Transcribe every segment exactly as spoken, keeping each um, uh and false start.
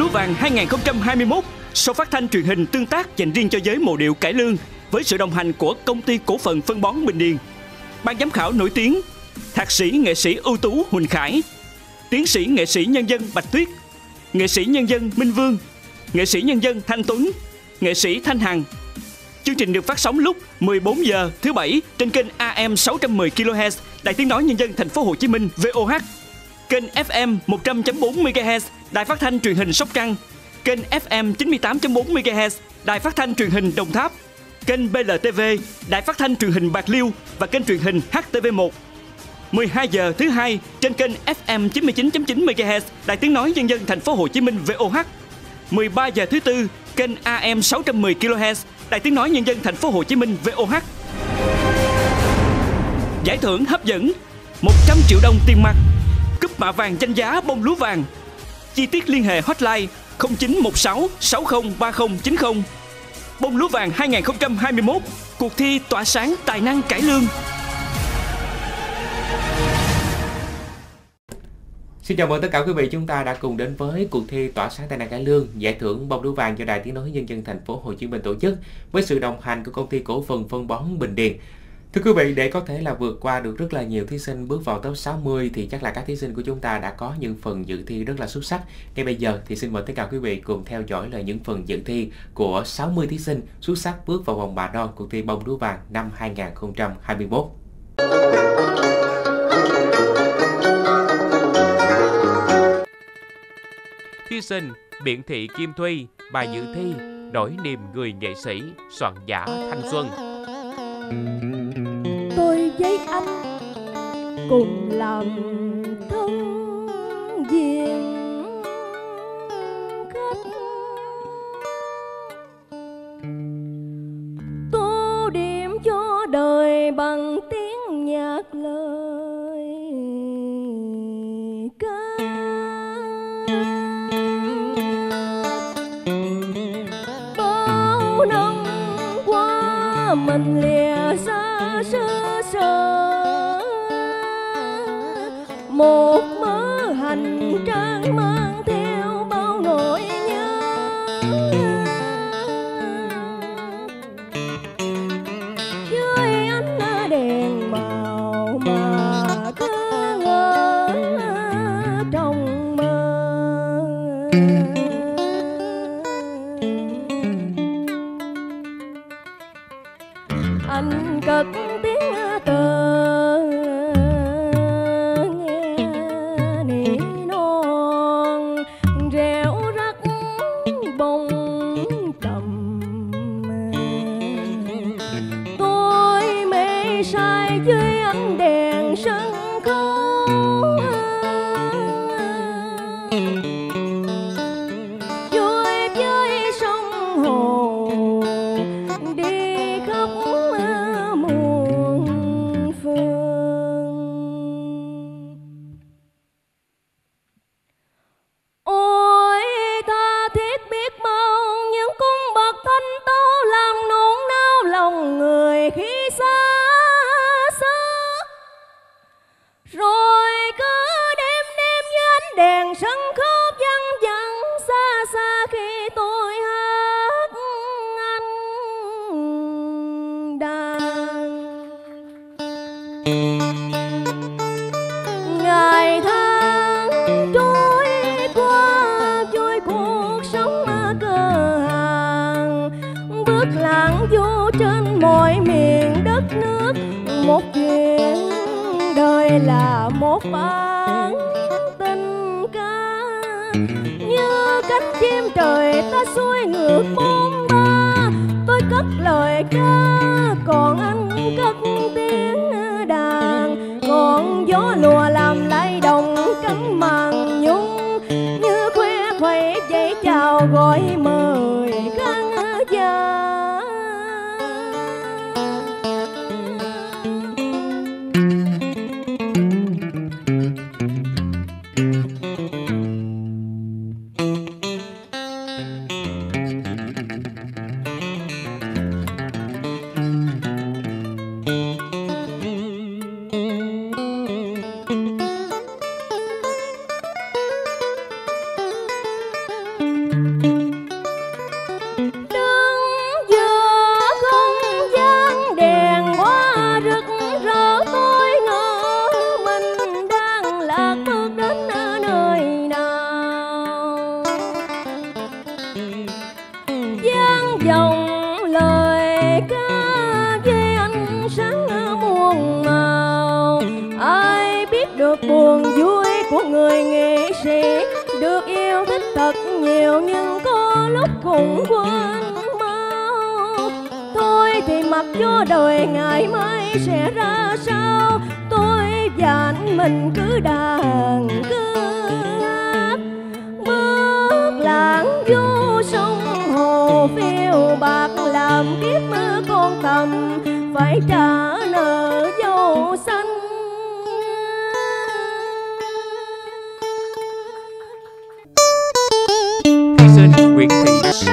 lúa vàng hai không hai mốt, show phát thanh truyền hình tương tác dành riêng cho giới mộ điệu cải lương với sự đồng hành của Công ty Cổ phần Phân bón Bình Điền. Ban giám khảo nổi tiếng: Thạc sĩ nghệ sĩ ưu tú Huỳnh Khải, Tiến sĩ nghệ sĩ nhân dân Bạch Tuyết, nghệ sĩ nhân dân Minh Vương, nghệ sĩ nhân dân Thanh Tuấn, nghệ sĩ Thanh Hằng. Chương trình được phát sóng lúc mười bốn giờ thứ bảy trên kênh A M sáu trăm mười ki lô héc Đài Tiếng nói Nhân dân Thành phố Hồ Chí Minh V O H, kênh F M một trăm chấm bốn mê ga héc Đài Phát thanh Truyền hình Sóc Trăng, kênh F M chín mươi tám chấm bốn mê ga héc Đài Phát thanh Truyền hình Đồng Tháp, kênh B L T V Đài Phát thanh Truyền hình Bạc Liêu và kênh truyền hình H T V một. mười hai giờ thứ hai trên kênh F M chín mươi chín chấm chín mê ga héc Đài Tiếng nói Nhân dân Thành phố Hồ Chí Minh V O H. mười ba giờ thứ tư kênh A M sáu trăm mười ki lô héc Đài Tiếng nói Nhân dân Thành phố Hồ Chí Minh V O H. Giải thưởng hấp dẫn: một trăm triệu đồng tiền mặt, cúp mạ vàng danh giá bông lúa vàng. Chi tiết liên hệ hotline không chín một sáu sáu không ba không chín không. Bông lúa vàng hai không hai mốt, cuộc thi tỏa sáng tài năng cải lương. Xin chào mừng tất cả quý vị, chúng ta đã cùng đến với cuộc thi tỏa sáng tài năng cải lương, giải thưởng bông lúa vàng do Đài Tiếng nói Nhân dân Thành phố Hồ Chí Minh tổ chức với sự đồng hành của Công ty Cổ phần Phân bón Bình Điền. Thưa quý vị, để có thể là vượt qua được rất là nhiều thí sinh bước vào top sáu mươi thì chắc là các thí sinh của chúng ta đã có những phần dự thi rất là xuất sắc. Ngay bây giờ thì xin mời tất cả quý vị cùng theo dõi là những phần dự thi của sáu mươi thí sinh xuất sắc bước vào vòng bà đo cuộc thi bông lúa vàng năm hai không hai mốt. Thí sinh Biện Thị Kim Thuy, bài dự thi Nỗi niềm người nghệ sĩ, soạn giả Thanh Xuân. Tôi với anh cùng làm thân viên khách, tô điểm cho đời bằng tiếng nhạc lời ca. Bao năm qua mình lìa xa xứ sở, một mớ hành trang mang theo bao nỗi nhớ. Dưới ánh đèn màu mà cứ ngỡ trong mơ, anh cất tiếng tơ nghe nỉ non reo rắc bông trầm. Tôi mê say dưới ánh đèn sân khấu, vui với sông hồ đi khắp muôn phương. Ôi tha thiết biết bao những cung bậc thanh tao làm nôn nao lòng người khi xa xứ, rồi cứ đêm đêm như ánh đèn sân khấu văng vẳng xa xa khi tôi hát anh đàn. Ngày tháng trôi qua vui cuộc sống cơ hàng, bước lặng vô trên mọi miền đất nước. Một chuyện đời là một bản tình ca, như cánh chim trời ta xuôi ngược bóng ba. Tôi cất lời ca còn anh cất tiếng đàn, còn gió lùa làm lay động cánh màn nhung, như khoe khuấy dây chào gọi mời khán giả. buồn vui của người nghệ sĩ, được yêu thích thật nhiều nhưng có lúc cũng quên mau. Thôi thì mặc cho đời ngày mai sẽ ra sao, tôi và anh mình cứ đàn cứ hát, bước lãng vô sông hồ phiêu bạc, làm kiếp mơ con tầm phải trả nợ dâu xanh. Thí sinh Nguyễn Thị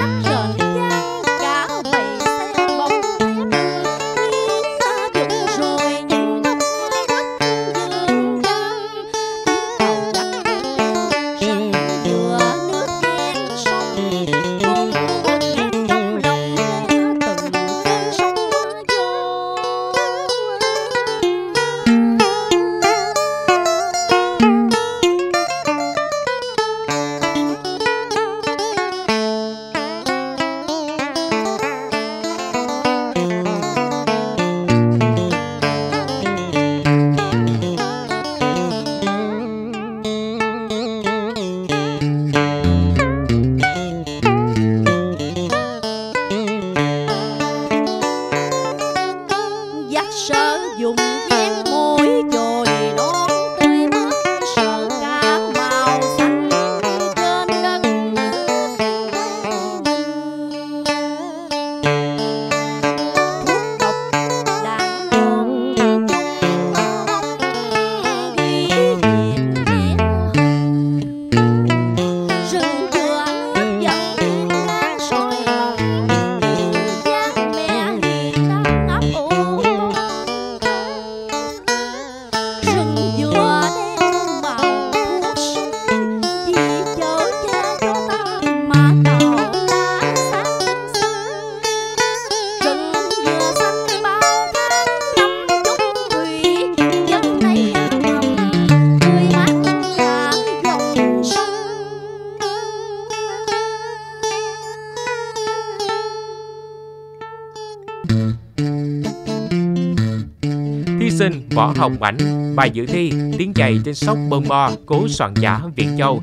Thí sinh Võ Hồng Ảnh, bài dự thi Tiếng chày trên sóc bom bo, cố soạn giả Việt Châu.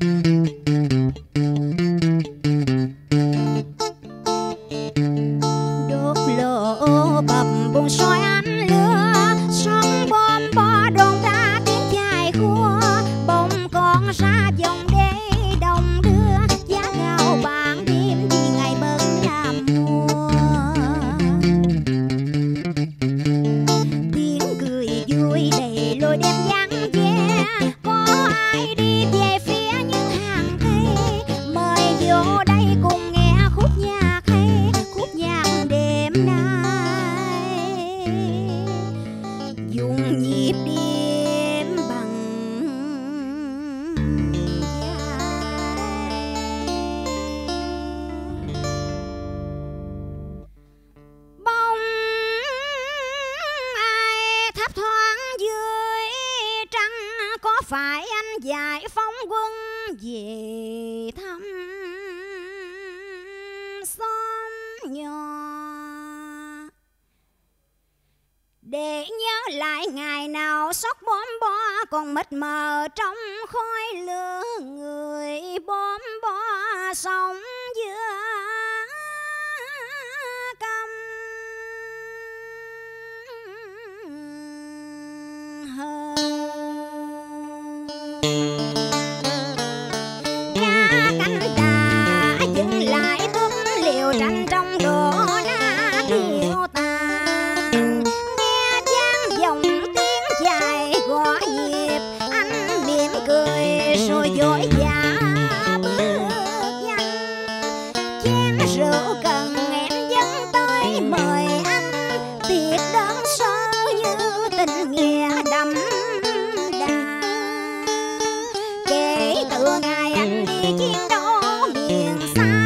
Đốt lửa bập bùng soi ánh lửa, sóc bom bo đồn ra tiếng chài khua, bông con ra dòng đê đồng đưa, giá gạo bán đêm vì ngày bận làm mùa. Tiếng cười vui đầy lối đêm vắng ve, có ai đi về phía những hàng cây, mời vô đây cùng nghe khúc nhạc hay, khúc nhạc đêm nay dùng nhịp đêm bằng bóng ai thấp thoáng dưới trăng, có phải anh giải phóng quân về thăm xóm nhỏ, để nhớ lại ngày nào sóc bom bo còn mịt mờ trong khói lửa, người bom bo sống giữa căm hờn. Cá cánh đã dừng lại tấm liều tranh trong đổ nát điệu tàn, nghe vang dòng tiếng chài gõ nhịp, anh mỉm cười rồi vội vã bước nhanh, chén rượu cần em dẫn tới mời anh, tiệc đơn sơ như tình nghĩa đậm đà. Kể từ ngày anh đi chiến đấu miền xa,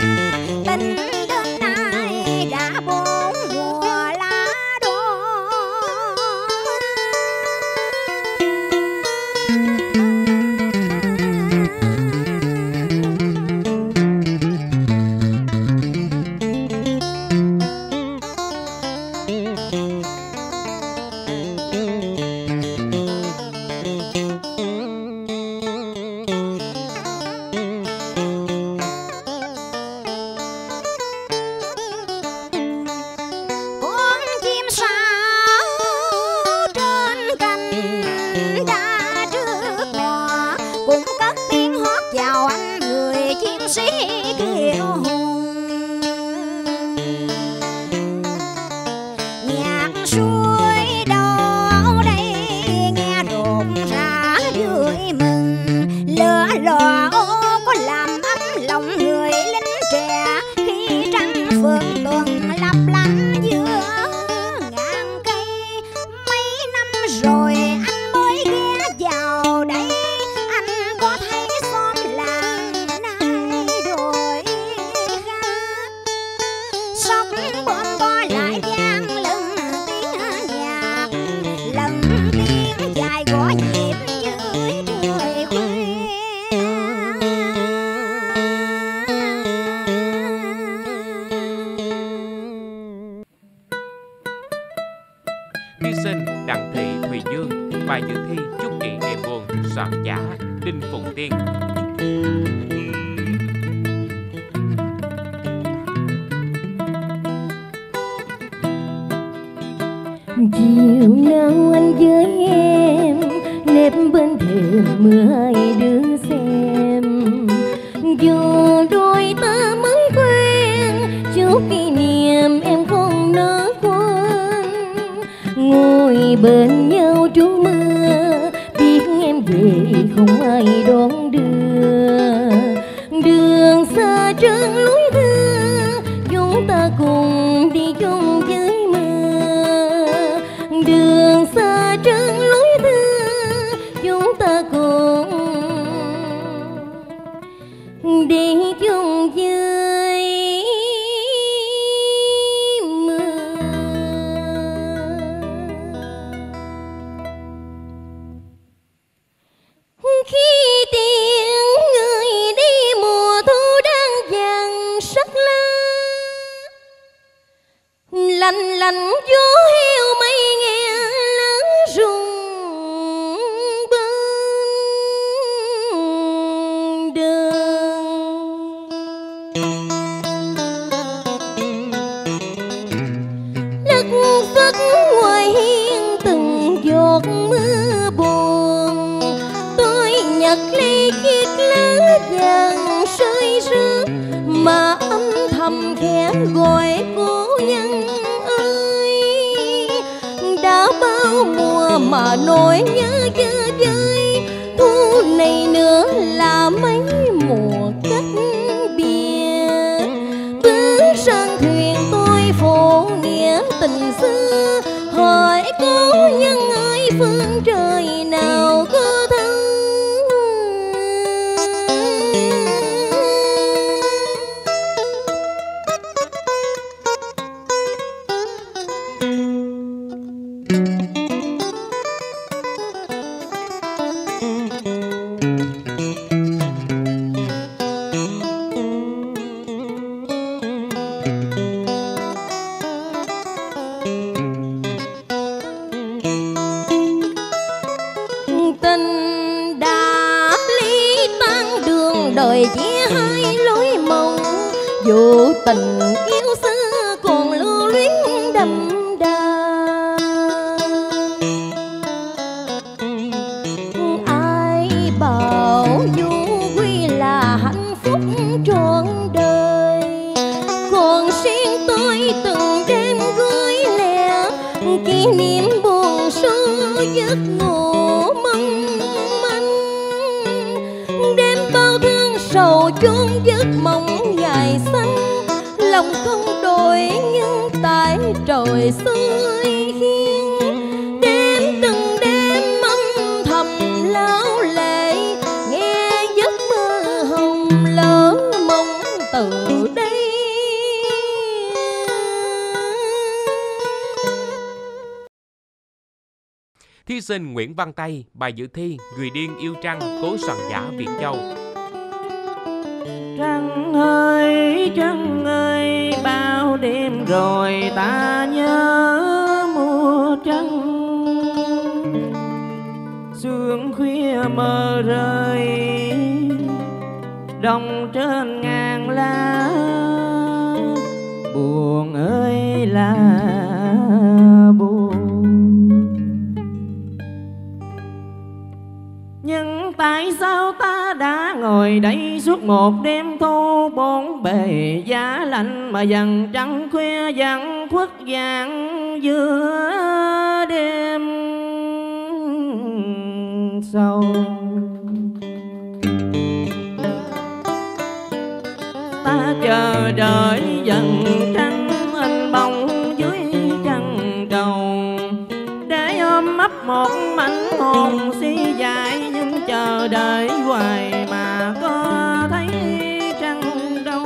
Bài dự thi Chúc Chị Đêm Buồn, soạn giả Đinh Phụng Tiên. Chiều nào anh với em nếp bên thềm mưa hai đứa xem, dù đôi ta mới quen chút kỷ niệm em không nỡ quên. Ngồi bên nhau trú mưa biết em về không ai đón đưa, đường xa trơn lối thưa chúng ta cùng đi chung với mưa. Đường xa trơn lối thưa chúng ta cùng đi chung với mưa. Khi tiếng người đi mùa thu đang dần sắc lá, lạnh lạnh gió heo mây nghe lá rụng bên đường. Lất phất ngoài hiên từng giọt mưa buồn, tôi nhặt lấy chiếc lá vàng rơi rớt mà âm thầm khẽ gọi cô nhân ơi. Đã bao mùa mà nỗi nhớ chơi vơi, thu này nữa là mấy mùa cách biệt. Bước sang thuyền tôi phổ nghĩa tình xưa, hỏi cô nhân ơi phương trời nào có thấu. Tình đã ly tan đường đời chia hai lối mộng, dù tình yêu xưa còn lưu luyến đậm đà. Ai bảo du quy là hạnh phúc trọn đời, còn riêng tôi từng đêm gối lẻ kỷ niệm buồn xưa giấc ngủ mong manh. Đêm bao thương sầu chôn giấc mộng dài xanh, lòng không đổi nhưng tại trời xuôi khiên. Đêm từng đêm âm thầm lao lệ, nghe giấc mơ hồng lỡ mộng từ đây. Thí sinh Nguyễn Văn Tây, bài dự thi Người điên yêu trăng, cố soạn giả Việt Châu. Trăng ơi trăng ơi, bao đêm rồi ta nhớ mùa trăng. Sương khuya mờ rơi, đồng trên ngàn lá. Buồn ơi là buồn, nhưng tại sao ta đã ngồi đây suốt một đêm thu, bốn bề giá lạnh mà dần trăng khuya dần khuất vàng giữa đêm sâu. Ta chờ đợi dần trăng hình bóng dưới chân đầu, để ôm ấp một mảnh hồn si dại, nhưng chờ đợi hoài mà có thấy trăng đâu.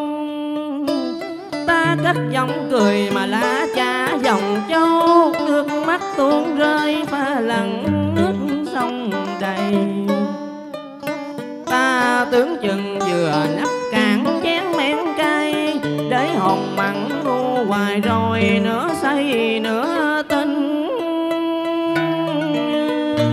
Ta cất giọng cười mà lá cha dòng châu, nước mắt tuôn rơi pha lặng nước sông đầy. Ta tưởng chừng vừa nắp cạn chén men cay, để hồn mặn ngu hoài rồi nửa say nửa tinh.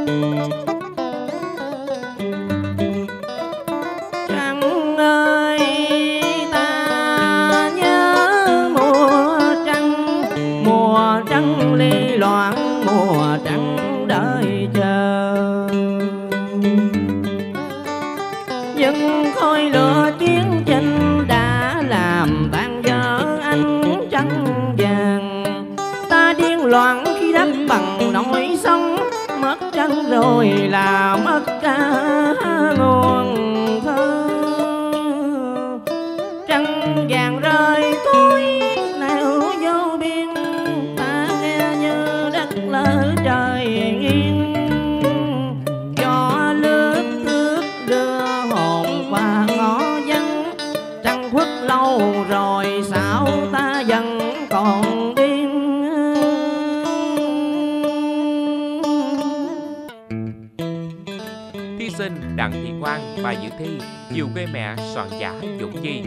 Trăng ơi ta nhớ mùa trăng, mùa trăng ly loạn, mùa trăng đợi chờ. Nhưng khói lửa chiến tranh đã làm tan vỡ ánh trăng vàng. Ta điên loạn khi đắp bằng nỗi sống, mất trăng rồi là mất cả nguồn thơ. Trăng vàng rơi cuối nào vô biên, ta nghe như đất lỡ trời nghiêng. Gió lướt thước đưa hồn qua ngõ vắng, trăng khuất lâu rồi sao ta vẫn còn điên. Thí sinh Đặng Thị Quang, bài dự thi Chiều quê mẹ, soạn giả Dũng Chi.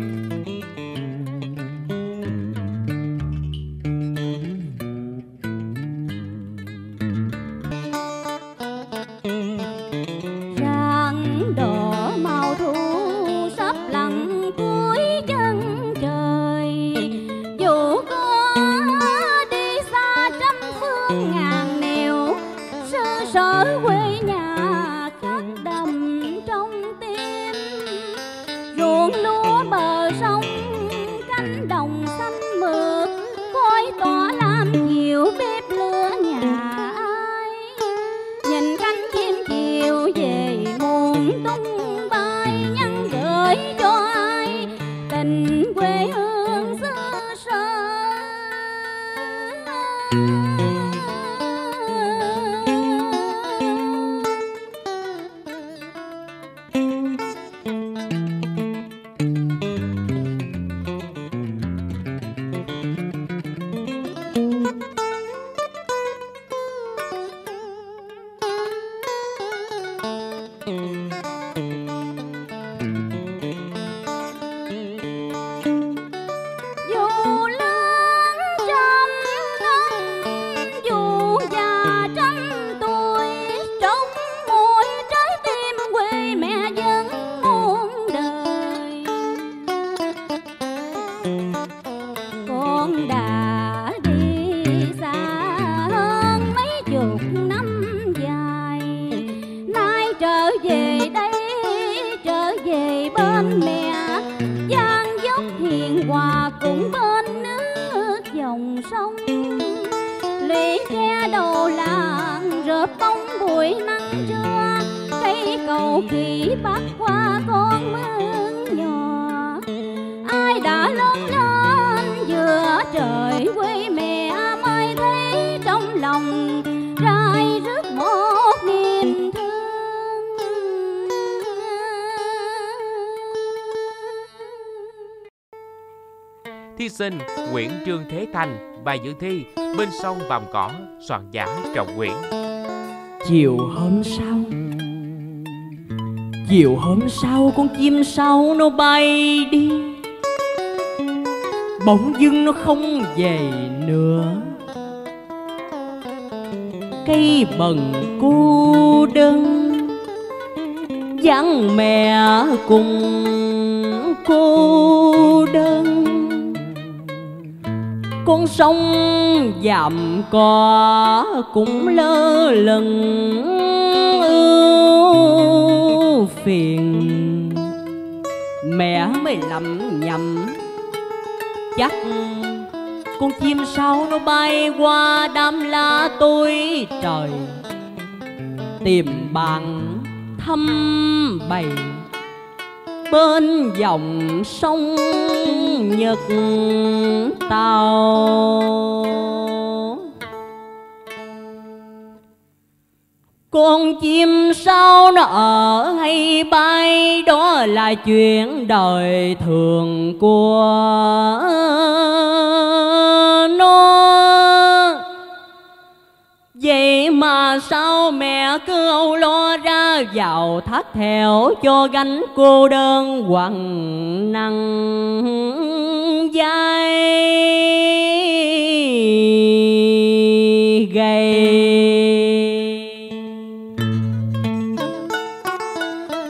Rạng đỏ màu thu sắp lặn cuối chân trời. Dù có đi xa trăm phương ngàn nẻo, xứ sở quê nhà khắc đậm trong tim. Ruộng lúa bờ sông, cánh đồng xanh mượt, khói tỏa lam chiều bếp lửa nhà ai. Nhìn cánh chim chiều về muôn tung bay, nhắn gửi cho ai tình quê hương xứ sở. Dù lớn trăm năm, dù già trăm tuổi, trong mỗi trái tim quê mẹ vẫn muôn đời. Con đã đi xa hơn mấy chục năm dài, nay trở về đây, trở về bên mẹ. Giang dốc hiền hòa cùng bên nước dòng sông, lũy tre đầu làng rợp bóng buổi nắng trưa. Cây cầu kỳ bắc qua con mương nhỏ, ai đã lớn lên giữa trời quê mẹ mới thấy trong lòng rải rứt một niềm thương. Thí sinh Nguyễn Trương Thế Thành, bài dự thi Bên sông vàm cỏ, soạn giả Trọng Nguyễn. Chiều hôm sau, chiều hôm sau con chim sáo nó bay đi, bỗng dưng nó không về nữa. Cây bần cô đơn vắng mẹ cùng cô đơn. Con sông dạm cỏ cũng lơ lửng ưu phiền. Mẹ mới lầm nhầm chắc con chim sáo nó bay qua đám lá tối trời, tìm bạn thăm bầy bên dòng sông Nhật Tàu. Con chim sáo nó ở hay bay, đó là chuyện đời thường của nó. Vậy mà sao mẹ cứ âu lo ra vào thắt theo cho gánh cô đơn quằn nặng vai gầy.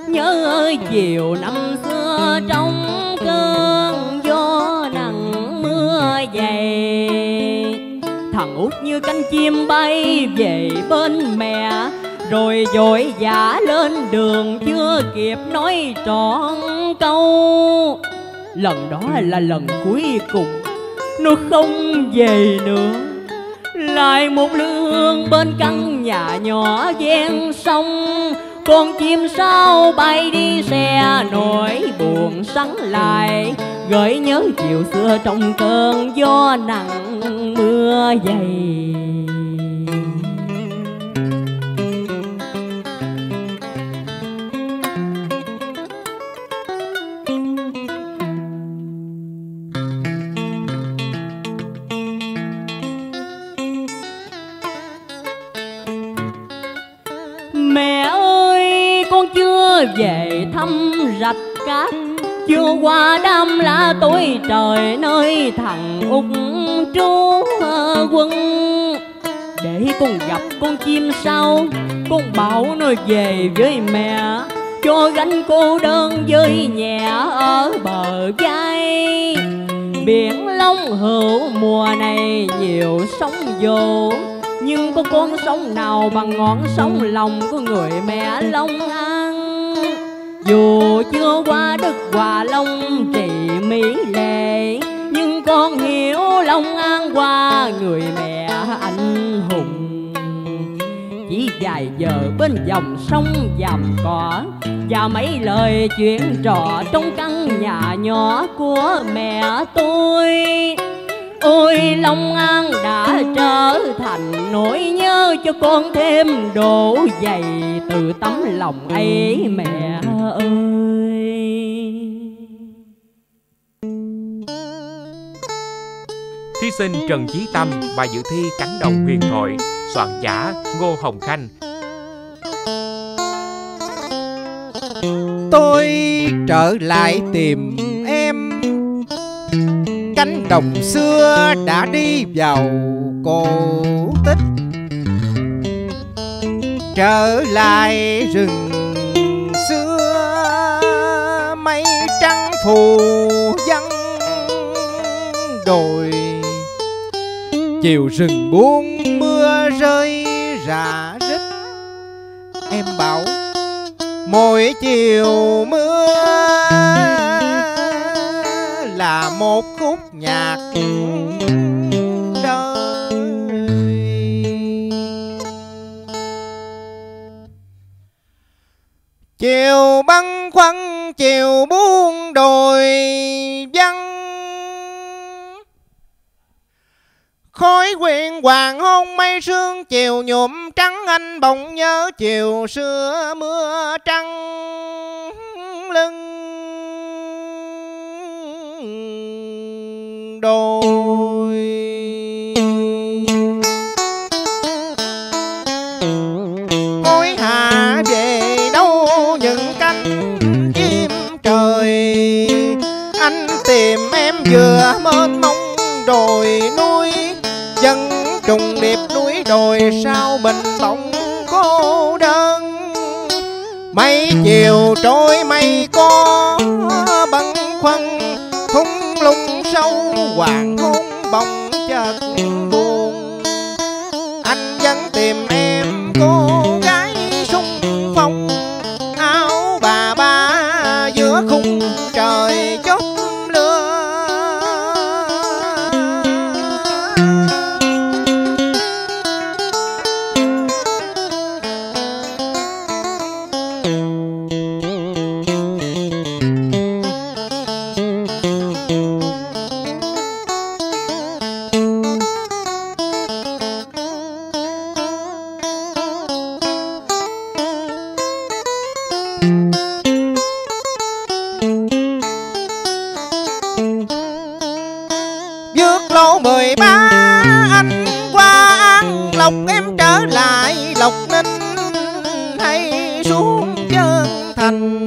nhớ chiều năm xưa trong cơn gió nắng mưa dày. Thằng út như cánh chim bay về bên mẹ, rồi vội vã lên đường chưa kịp nói trọn câu. Lần đó là lần cuối cùng nó không về nữa. Lại một lư hương bên căn nhà nhỏ ven sông, con chim sao bay đi xe nỗi buồn sắn lại, gợi nhớ chiều xưa trong cơn gió nặng mưa dày. Mẹ ơi, con chưa về thăm rạch cát, chưa qua đám lá tối trời nơi thằng út trú quân. Để con gặp con chim sau, con bảo nó về với mẹ, cho gánh cô đơn với nhẹ ở bờ vai. Biển Long Hữu mùa này nhiều sóng vỗ, nhưng có con sóng nào bằng ngọn sóng lòng của người mẹ Long An. Dù chưa qua đất Hòa Long trị Mỹ Lệ, nhưng con hiểu Long An qua người mẹ anh hùng. Chỉ vài giờ bên dòng sông Vàm Cỏ, và mấy lời chuyện trò trong căn nhà nhỏ của mẹ tôi. Ôi Long An đã trở thành nỗi nhớ cho con thêm đổ dày từ tấm lòng ấy mẹ ơi. Thí sinh Trần Chí Tâm, bài dự thi Cánh đồng huyền thoại, soạn giả Ngô Hồng Khanh. Tôi trở lại tìm em, cánh đồng xưa đã đi vào cổ tích. Trở lại rừng xưa, mây trắng phủ vắng đồi. Chiều rừng buông mưa rơi rả rích. Em bảo mỗi chiều mưa là một khúc nhạc đời. Chiều băn khoăn chiều buông đồi vắng, khói quyện hoàng hôn mây sương chiều nhuộm trắng. Anh bỗng nhớ chiều xưa mưa trắng lưng đồi. Hối hả về đâu những cánh chim trời, anh tìm em vừa mênh mông đồi núi. Dân trùng điệp núi đồi sao mình bỗng cô đơn. Mấy chiều trôi mây có băn khoăn, thung lũng sâu hoàng hôn bỗng chợt buồn. Anh vẫn tìm em cô gái sung phong, áo bà ba giữa khung trời chót lửa. Bước lô mười ba anh qua An Lộc, em trở lại Lộc Ninh hay xuống Trơn Thành.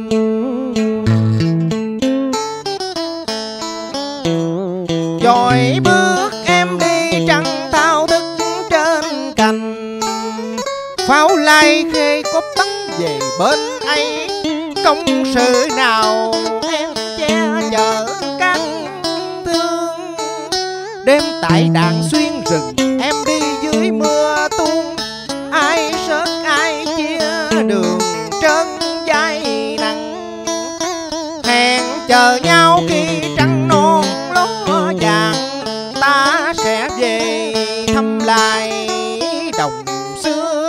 Dội bước em đi trăng thao thức trên cành, pháo lai khê có bắn về bên ấy. công sự nào em che chở các thương. Đêm tại đàn xuyên rừng em đi dưới mưa tuôn, ai sớt ai chia đường trơn vai nặng. Hẹn chờ nhau khi trăng non ló vàng, ta sẽ về thăm lại đồng xưa.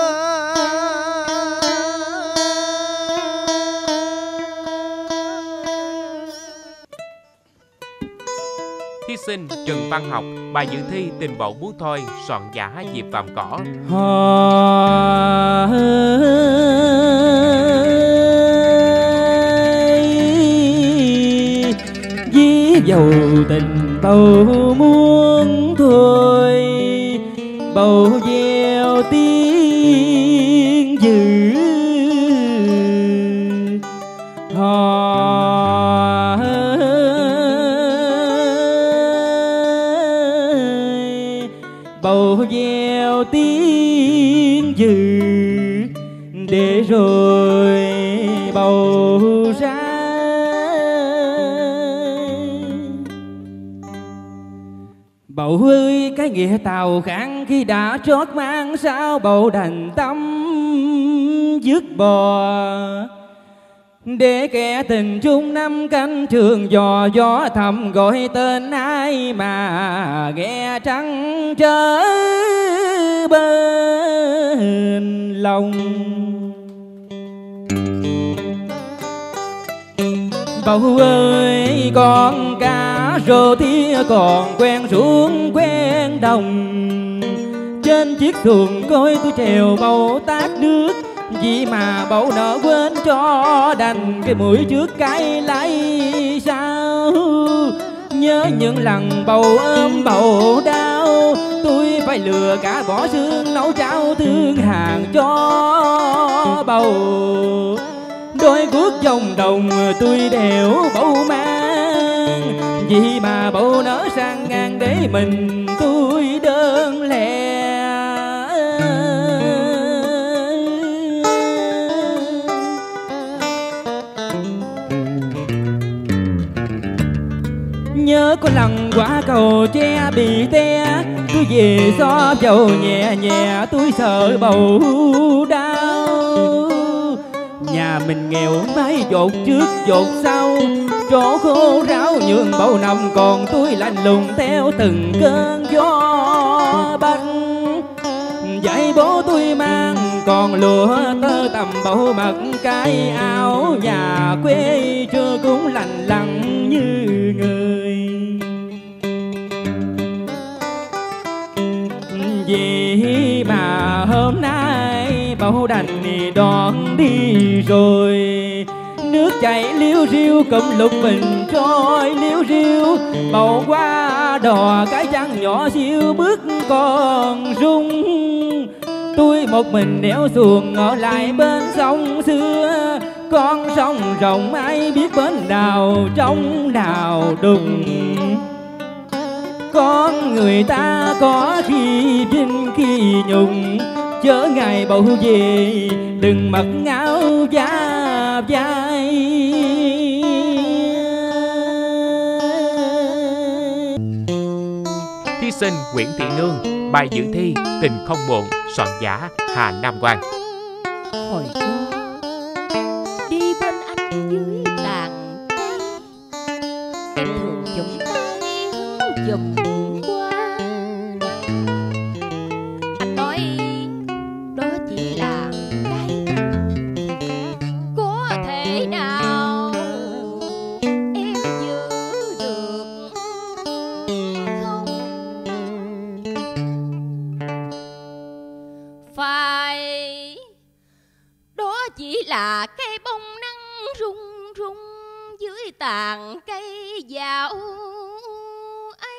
Thí sinh Trần Văn Học, bài dự thi Tình Bộ Bú Thôi, soạn giả Diệp Vàm Cỏ. Ví dầu tình bầu muốn thôi, bầu gieo tiếng dữ hò. Bầu gieo tiếng dữ để rồi bầu ra. Bầu ơi cái nghĩa tàu kháng khi đã trót mang, sao bầu đành tâm dứt bò. Để kẻ tình chung năm canh trường dò gió thầm gọi tên ai mà nghe trắng trở bên lòng. Bầu ơi con cá rô thía còn quen ruộng quen đồng, trên chiếc xuồng coi tôi trèo bầu tát nước. Vì mà bầu nỡ quên cho đành cái mũi trước cái lái sao. Nhớ những lần bầu ôm bầu đau, tôi phải lừa cả bỏ xương nấu cháo thương hàng cho bầu. Đôi guốc dòng đồng tôi đều bầu mang, vì mà bầu nở sang ngang để mình tôi đơn lẻ. Nhớ có lần qua cầu tre bị té, tôi về xó dầu nhẹ nhẹ tôi sợ bầu đau. Nhà mình nghèo mái dột trước dột sau, chỗ khô ráo nhường bầu nằm, còn tôi lạnh lùng theo từng cơn gió băng. Dạy bố tôi mang còn lụa tơ tầm bầu mặc, cái áo nhà quê chưa cũng lành lặn như người. Vì mà hôm nay bầu đành đón đi rồi, nước chảy liêu riêu cụm lục bình trôi liêu riêu. Bầu qua đò cái chân nhỏ xíu bước còn rung, tôi một mình đéo xuồng ở lại bên sông xưa. Con sông rộng ai biết bến nào trong nào đùng, con người ta có khi vinh khi nhung. Chớ ngày bầu về đừng mặc áo da vai. Thí sinh Nguyễn Thị Nương, bài dự thi Tình Không Muộn, soạn giả Hà Nam Quang. Hồi đó đi bên anh dưới tàn cây, em thường dùng tay hứng dùm qua. Anh nói đó chỉ là cái có thể nào em giữ được không? Phải, đó chỉ là cây bông nắng rung rung dưới tàn cây dạo ấy.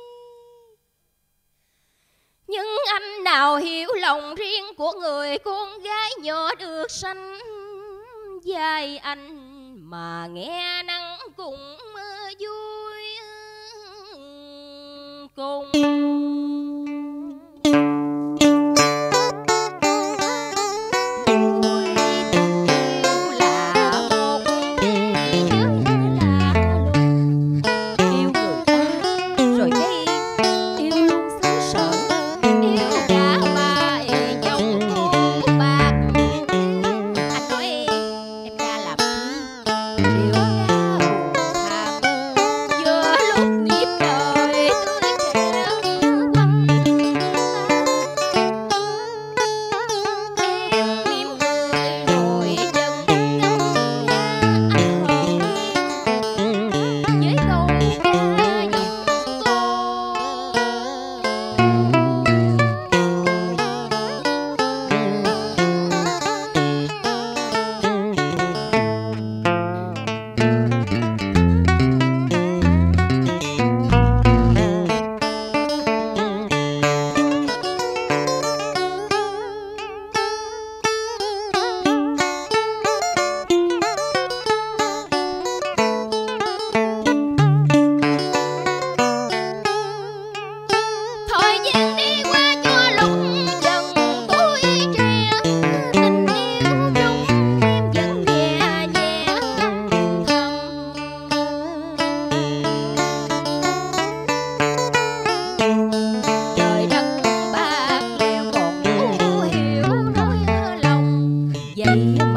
Nhưng anh nào hiểu lòng riêng của người con gái nhỏ được sanh vai anh, mà nghe nắng cũng vui cùng. Là một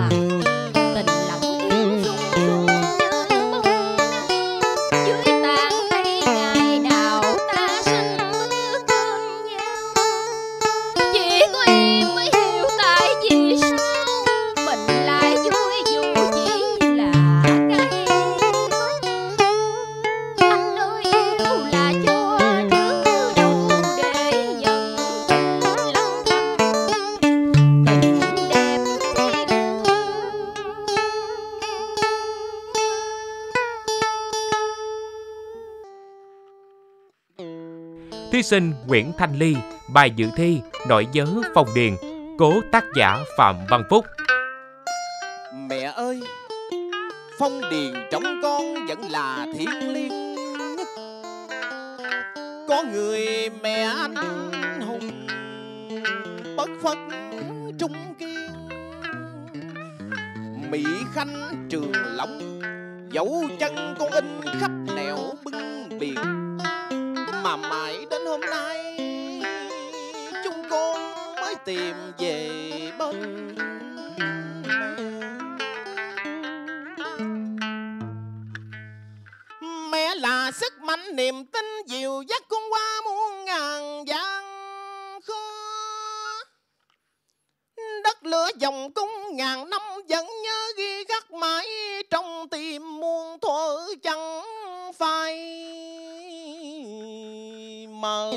tình lòng yêu sung sướng như bông dưới tàn cây ngày nào ta sanh bước bên nhau. Chỉ có em mới hiểu tại vì sao mình lại vui dù chỉ là cái mất. Anh ơi yêu là cho đứa đâu để nhận lòng thầm tình đẹp thiên Thí sinh Nguyễn Thanh Ly, bài dự thi Nỗi nhớ Phong Điền, cố tác giả Phạm Văn Phúc. Mẹ ơi, Phong Điền trong con vẫn là thiêng liêng nhất. Có người mẹ anh hùng bất phất trung kiên, Mỹ Khanh Trường Long dấu chân con in khắp nẻo bưng biển. Mà mãi đến hôm nay chúng con mới tìm về bên mẹ. Là sức mạnh niềm tin dìu dắt con qua muôn ngàn gian khó. Đất lửa dòng cung ngàn năm vẫn nhớ ghi khắc mãi trong tim muôn thuở chẳng phai mờ.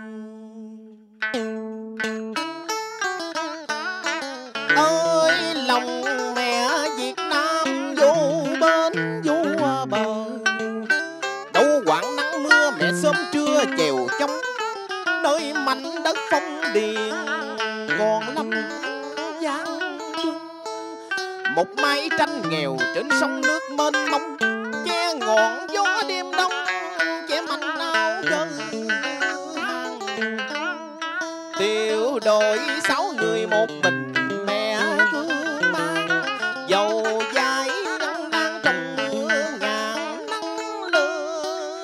Ơi lòng mẹ Việt Nam vô bên vô bờ, đâu quảng nắng mưa mẹ sớm trưa chèo trong nơi mảnh đất Phong Điền còn lâm gian truân. Một mái tranh nghèo trên sông nước mênh mông, che ngọn gió đêm đông, che manh áo cơ hàng. Tiểu đội sáu người một mình mẹ cứ mang, dầu dãi nắng đang trong mưa ngàn nắng lửa.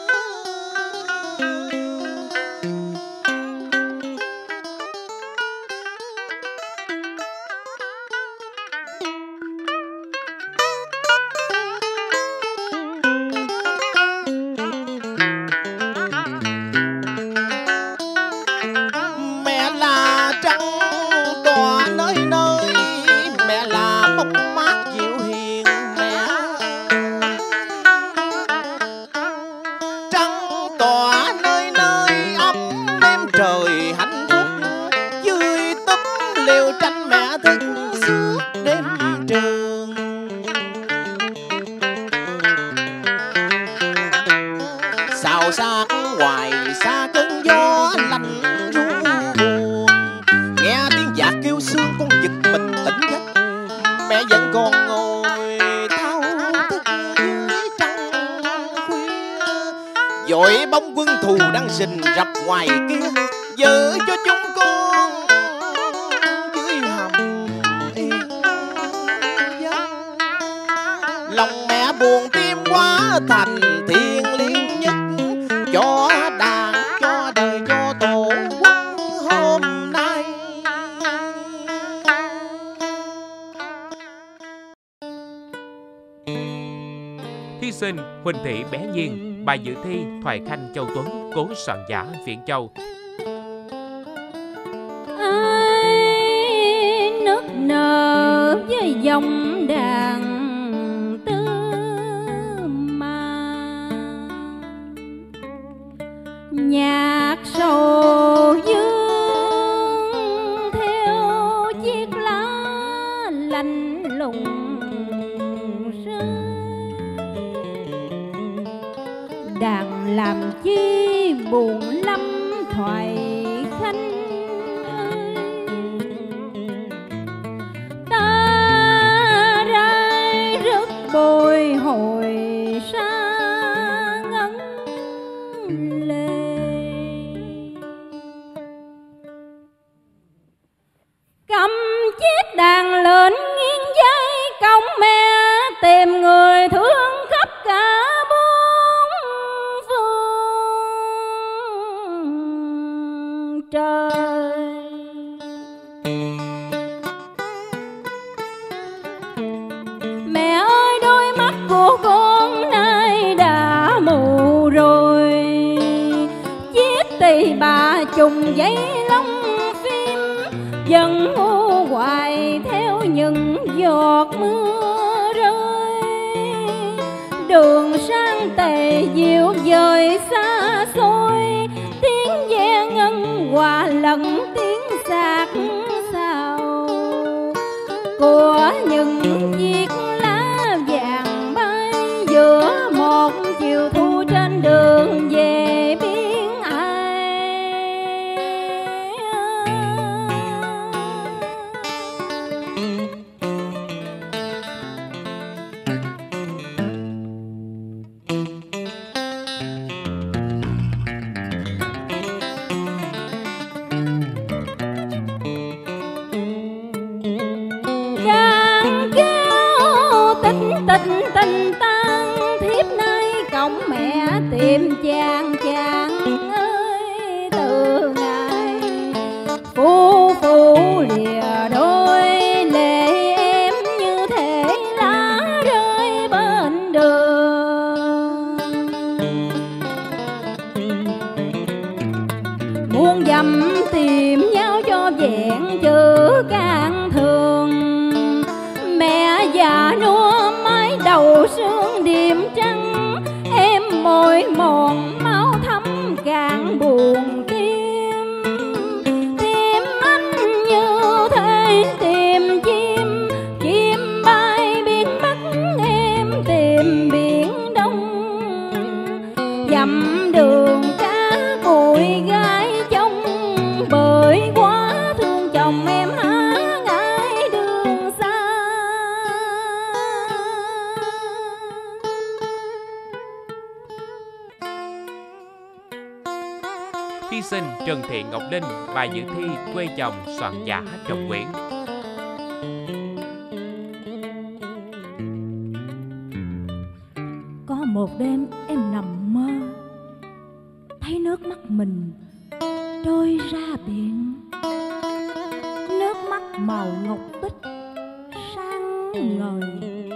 Mẹ là trăng tỏa nơi nơi, mẹ là bóng mát dịu hiền. Mẹ trăng tỏa nơi nơi ấm đêm trời hạnh phúc, dưới tấm liều tranh mẹ thức suốt đêm trường. Xào xạc ngoài xa cơn gió lạnh ru buồn, nghe tiếng dạ kêu sương con giật mình tỉnh giấc. Mẹ vẫn còn ngồi thao thức dưới trăng khuya, dội bóng quân thù đang rình rập ngoài kia, giữ cho chúng con dưới hầm yên giấc. Lòng mẹ buồn tim quá thành thiêng liêng nhất, cho đàn cho đời cho tổ quốc hôm nay. Thí sinh Huỳnh Thị Bé Nhiên, bài dự thi Thoại Khanh Châu Tuấn, cố soạn giả Viễn Châu. Ai nức nở với dòng đàn tư mà, nhạc sầu dương theo chiếc lá lạnh lùng rơi. Đàn làm chi buồn lắm Thoại Khanh ơi, ta rai rất bồi hồi xa ngấn lệ. Cầm chiếc đàn lên nghiêng dây cổng mẹ, tìm người thương khắp cả bốn phương. dùng giấy lông phim dần u hoài theo những giọt mưa rơi. Đường sang tề diệu dời xa xôi, tiếng ve ngân hòa lẫn tiếng sạc sào của những chiếc lá vàng bay giữa một chiều thu trên đường về biên ai. Chàng kêu tình tình tình tan, thiếp nay cổng mẹ tìm chàng. Chàng ơi từ ngày phu phu lìa đôi, lệ em như thể lá rơi bên đường. Muôn dặm tìm nhau cho vẹn chữ can thường, mẹ già nua mái đầu sương điềm trăng. Em mỏi mòn máu thấm càng buồn tim, tim anh như thế tìm chim. Chim bay biển Bắc em tìm biển Đông, dặm đường cá bụi gái trông. Bởi quá thương chồng em há ngại đường xa. Thí sinh Trần Thị Ngọc Linh, bài dự thi quê chồng soạn giả Trọng Nguyễn. Có một đêm em nằm mơ, thấy nước mắt mình trôi ra biển. Nước mắt màu ngọc bích sáng ngời,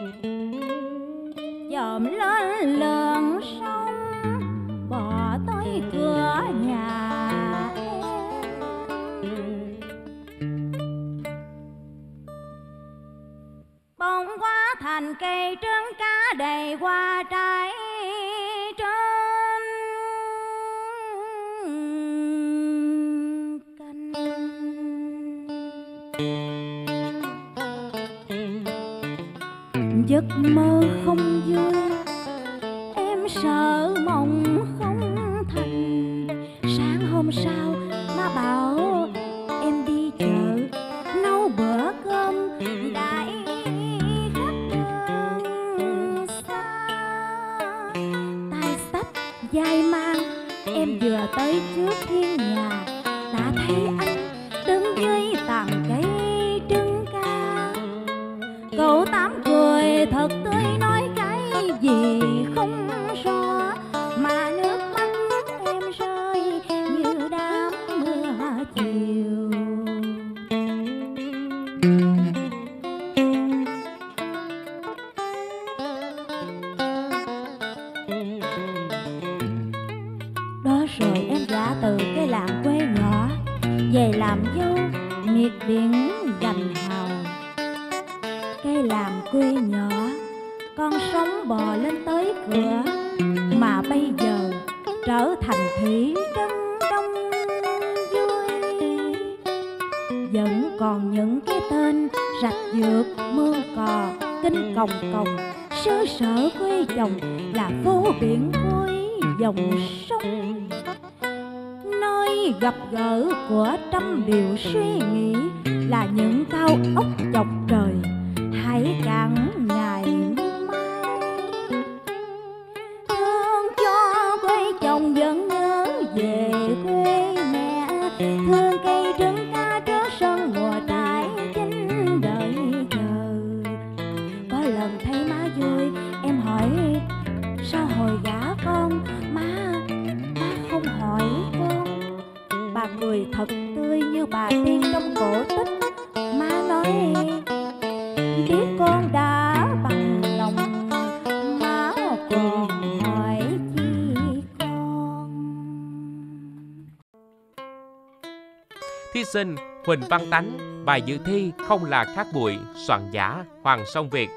dòm lên lờn sông bỏ tới cửa nhà em. Bông qua thành cây trứng cá đầy hoa trái trên canh. Giấc mơ không vui, em sợ mộng không thành. Sáng hôm sau má bảo em đi chợ nấu bữa cơm đãi khách đường xa. Tay xách vai mang em vừa tới trước hiên nhà, đã thấy anh đứng dưới tàn cây trứng cá. Cậu Tám cười thật tươi nói cái gì không rõ, mà nước mắt em rơi như đám mưa chiều. Đó rồi em gả từ cái làng quê nhỏ về làm dâu miệt biển gành hào. Cái làng quê nhỏ con sống bò lên tới cửa, mà bây giờ trở thành thị trấn đông vui. Vẫn còn những cái tên rạch dược mương cò kinh còng còng. Xứ sở quê chồng là phố biển cuối dòng sông, nơi gặp gỡ của trăm điều suy nghĩ, là những cao ốc chọc trời hải cảng ngày mai. Thương cho quê chồng vẫn nhớ về quê mẹ, thương cây trứng cá trước sân mùa trái chín đợi chờ. Có lần thấy má vui em hỏi sao hồi gả con, má má không hỏi con. Bà cười thật tươi như bà tiên trong cổ tích. Má nói sinh Huỳnh Văn Tánh. Bài dự thi Không là cát bụi, soạn giả Hoàng Song Việt.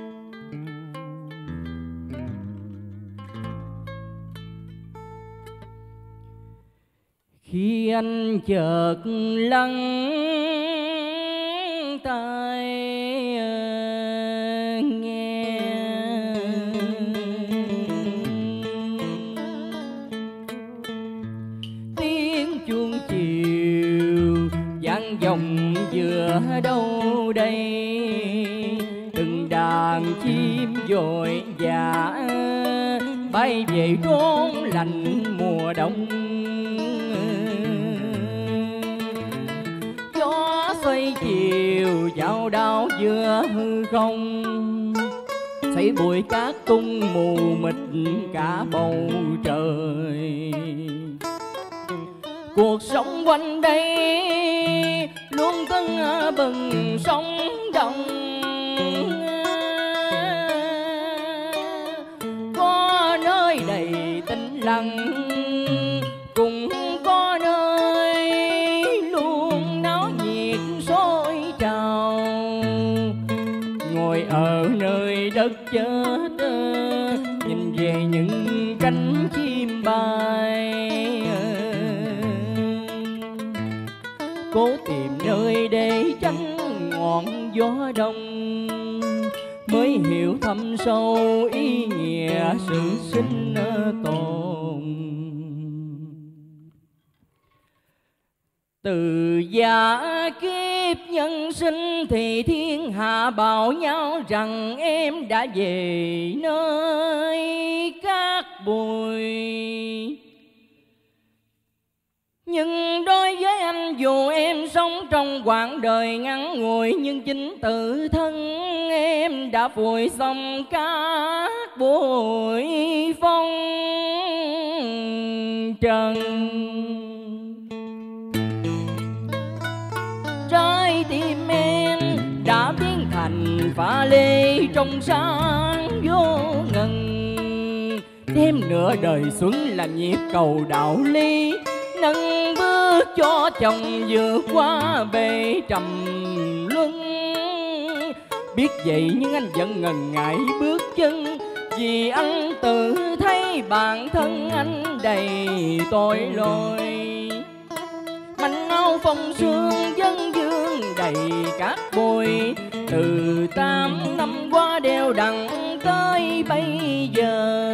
Khi anh chợt lắng tai nghe tiếng chuông chiều vang vọng giữa đâu đây, từng đàn chim vội vã bay về trốn lạnh mùa đông. Gió xoay chiều dao đao giữa hư không, thấy bụi cát tung mù mịt cả bầu trời. Cuộc sống quanh đây luôn tưng bừng sóng động, có nơi đầy tĩnh lặng, cũng có nơi luôn náo nhiệt sôi trào. Ngồi ở nơi đất chết, nhìn về những cánh chim bay, cố tìm nơi để tránh ngọn gió đông, mới hiểu thâm sâu ý nghĩa sự sinh tồn. Từ giả kiếp nhân sinh thì thiên hạ bảo nhau rằng em đã về nơi cát bụi. Nhưng đối với anh dù em sống trong quãng đời ngắn ngủi, nhưng chính tự thân em đã vùi xong cát bụi phong trần. Trái tim em đã biến thành pha lê trong sáng vô ngần, thêm nửa đời xuân là nhịp cầu đạo lý, nâng bước cho chồng vượt qua bể trầm luân. Biết vậy nhưng anh vẫn ngần ngại bước chân, vì anh tự thấy bản thân anh đầy tội lỗi. Manh áo phong sương dân dương đầy cát bụi, từ tám năm qua đều đặn tới bây giờ.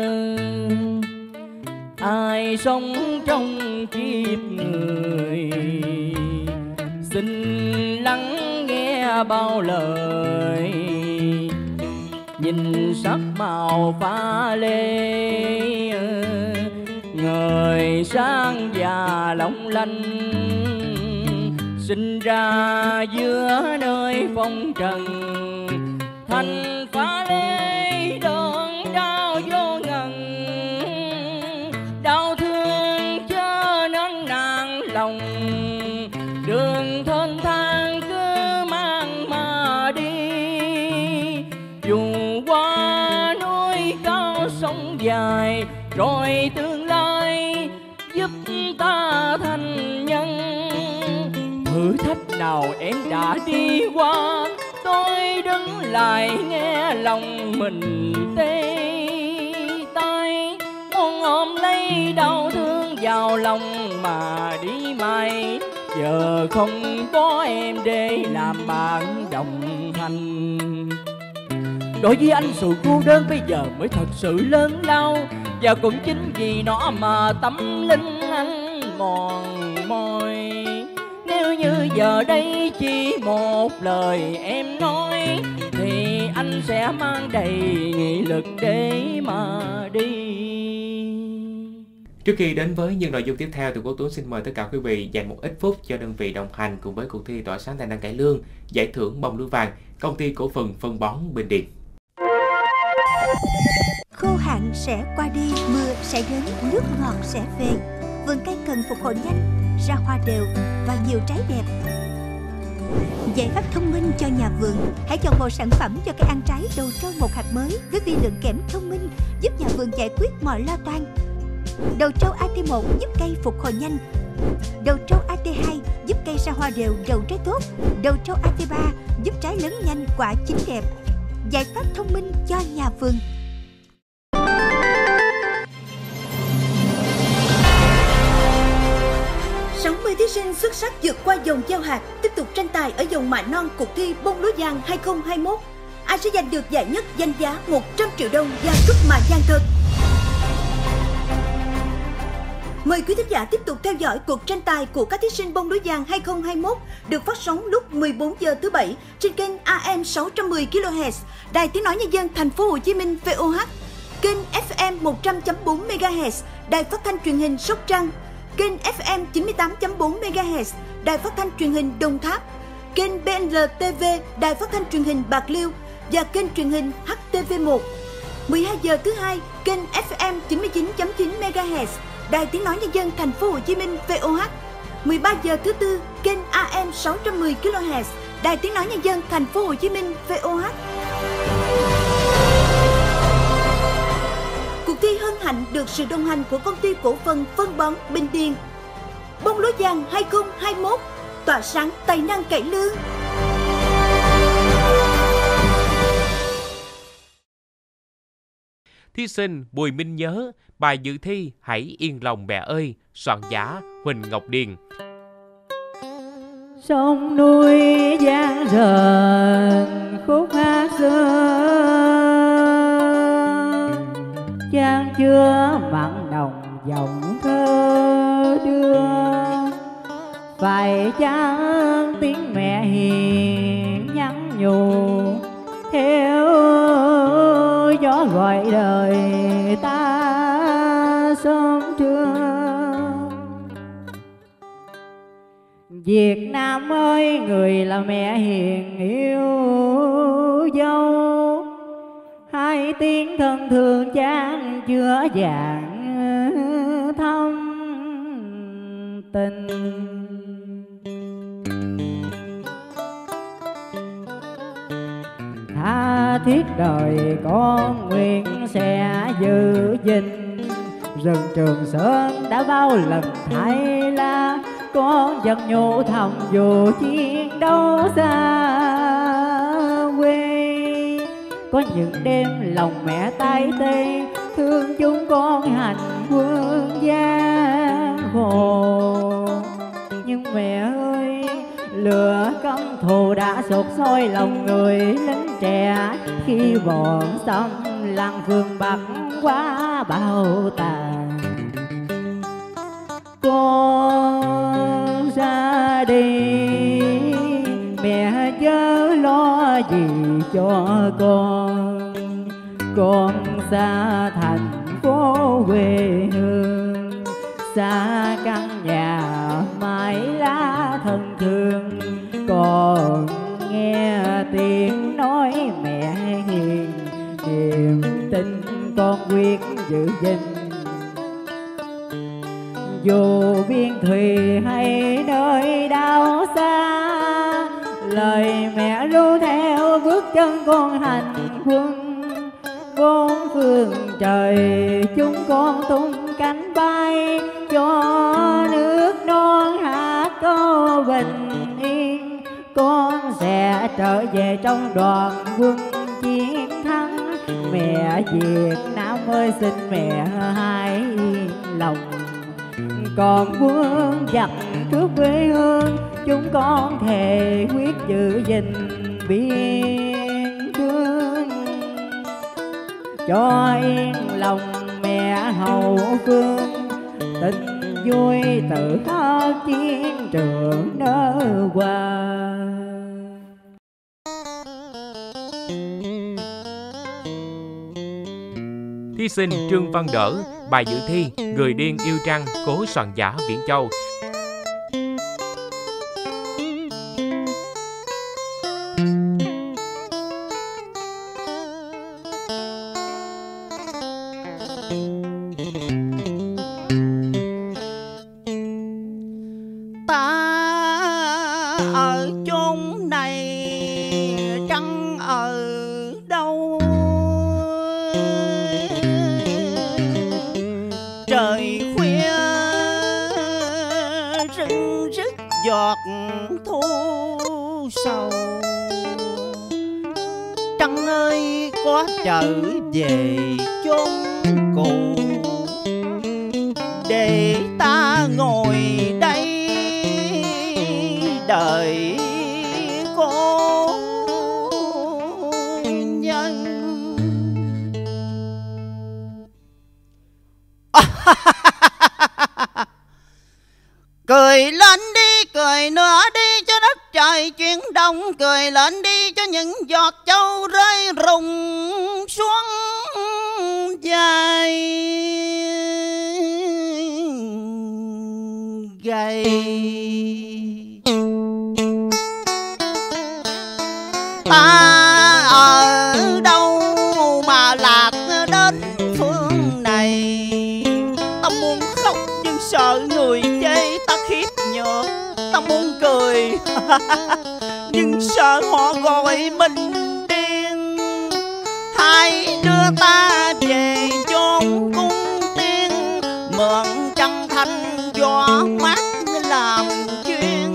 Ai sống trong kiếp người xin lắng nghe bao lời, nhìn sắc màu pha lê người sáng già long lanh, sinh ra giữa nơi phong trần thành pha lê đớn đau vô ngần. Đau thương cho nên nản lòng, đường thênh thang cứ mang mà đi. Dù qua núi cao sông dài, rồi tương lai giúp ta thành nhân. Thử thách nào em đã đi qua, tôi đứng lại nghe lòng mình tê tay, muốn ôm lấy đau thương vào lòng mà đi mãi. Giờ không có em để làm bạn đồng hành. Đối với anh sự cô đơn bây giờ mới thật sự lớn lao, và cũng chính vì nó mà tâm linh anh mòn mỏi. Nếu như giờ đây chỉ một lời em nói, thì anh sẽ mang đầy nghị lực để mà đi. Trước khi đến với những nội dung tiếp theo thì Quốc Tuấn xin mời tất cả quý vị dành một ít phút cho đơn vị đồng hành cùng với cuộc thi tỏa sáng tài năng cải lương, giải thưởng bông lúa vàng, công ty cổ phần phân bón Bình Điền. Khô hạn sẽ qua đi, mưa sẽ đến, nước ngọt sẽ về. Vườn cây cần phục hồi nhanh, ra hoa đều và nhiều trái đẹp. Giải pháp thông minh cho nhà vườn. Hãy chọn một sản phẩm cho cây ăn trái đầu trâu một hạt mới với vi lượng kẽm thông minh, giúp nhà vườn giải quyết mọi lo toan. Đầu trâu a tê một giúp cây phục hồi nhanh. Đầu trâu a tê hai giúp giúp cây ra hoa đều, đậu trái tốt. Đầu trâu a tê ba giúp trái lớn nhanh, quả chín đẹp. Giải pháp thông minh cho nhà vườn. sáu mươi thí sinh xuất sắc vượt qua vòng gieo hạt, tiếp tục tranh tài ở vòng mạ non cuộc thi bông lúa vàng hai không hai mốt. Ai sẽ giành được giải nhất danh giá một trăm triệu đồng và cúp mạ vàng thật? Mời quý thính giả tiếp tục theo dõi cuộc tranh tài của các thí sinh bông lúa vàng hai không hai mốt được phát sóng lúc mười bốn giờ thứ bảy trên kênh a em sáu trăm mười ki lô héc, Đài Tiếng nói Nhân dân Thành phố Hồ Chí Minh vê o hát, kênh ép em một trăm chấm bốn mê ga héc, Đài Phát thanh Truyền hình Sóc Trăng, kênh ép em chín mươi tám chấm bốn mê ga héc, Đài Phát thanh Truyền hình Đồng Tháp, kênh bê en lờ tê vê, Đài Phát thanh Truyền hình Bạc Liêu và kênh truyền hình hát tê vê một. mười hai giờ thứ hai, kênh ép em chín mươi chín chấm chín mê ga héc, Đài Tiếng nói Nhân dân Thành phố Hồ Chí Minh vê o hát. mười ba giờ thứ tư, kênh a em sáu trăm mười ki lô héc, Đài Tiếng nói Nhân dân Thành phố Hồ Chí Minh vê o hát. Cuộc thi hân hạnh được sự đồng hành của Công ty Cổ phần Phân bón Bình Điền. Bông lúa vàng hai không hai mốt, tỏa sáng tài năng cải lương. Thí sinh Bùi Minh Nhớ, bài dự thi Hãy yên lòng mẹ ơi, soạn giả Huỳnh Ngọc Điền. Sông núi giang rền khúc hát xưa, chan chứa mặn nồng giọng thơ đưa. Phải chăng tiếng mẹ hiền nhắn nhủ, theo gió gọi đời ta sớm trưa. Việt Nam ơi, người là mẹ hiền yêu dâu, hai tiếng thân thương chan chứa vàng thâm tình. Tha thiết đời con nguyện sẽ giữ gìn, rừng Trường Sơn đã bao lần thay la, con vẫn nhủ thầm dù chiến đấu xa quê. Có những đêm lòng mẹ tay tê, thương chúng con hành quân gian khổ. Nhưng mẹ ơi, lửa căm thù đã sụt sôi lòng người lính trẻ, khi bọn xâm lăng phương Bắc quá bao tàn. Con ra đi mẹ chớ lo gì cho con, con xa thành phố quê hương, xa căn nhà mái lá thân thương. Còn nghe tiếng nói mẹ hiền, niềm tin con quyết giữ gìn. Dù biên thùy hay nơi đau xa, lời mẹ ru theo bước chân con hành quân. Bốn phương trời chúng con tung cánh bay, cho nước non hát câu bình yên. Con sẽ trở về trong đoàn quân chiến thắng. Mẹ Việt Nam ơi, xin mẹ hãy yên lòng. Còn quân giặc cướp quê hương, chúng con thề quyết giữ gìn biên cương. Cho yên lòng mẹ hậu phương, tình vui tự hào chiến trường nở hoa. Thí sinh Trương Văn Đỡ, bài dự thi Người điên yêu trăng, cố soạn giả Viễn Châu. cho trở về chốn cũ, để ta ngồi đây đợi cô nhân. Cười lên đi, cười nữa đi cho đất trời chuyển động. Cười lên đi cho những giọt châu rơi rụng xuống dài gầy. Ta ở đâu mà lạc đến phương này? Ta muốn khóc nhưng sợ người chê ta khiếp nhược. Ta muốn cười nhưng sợ họ gọi mình điên. Hãy đưa ta về chốn cung tiên, mượn trăng thanh gió mát làm duyên,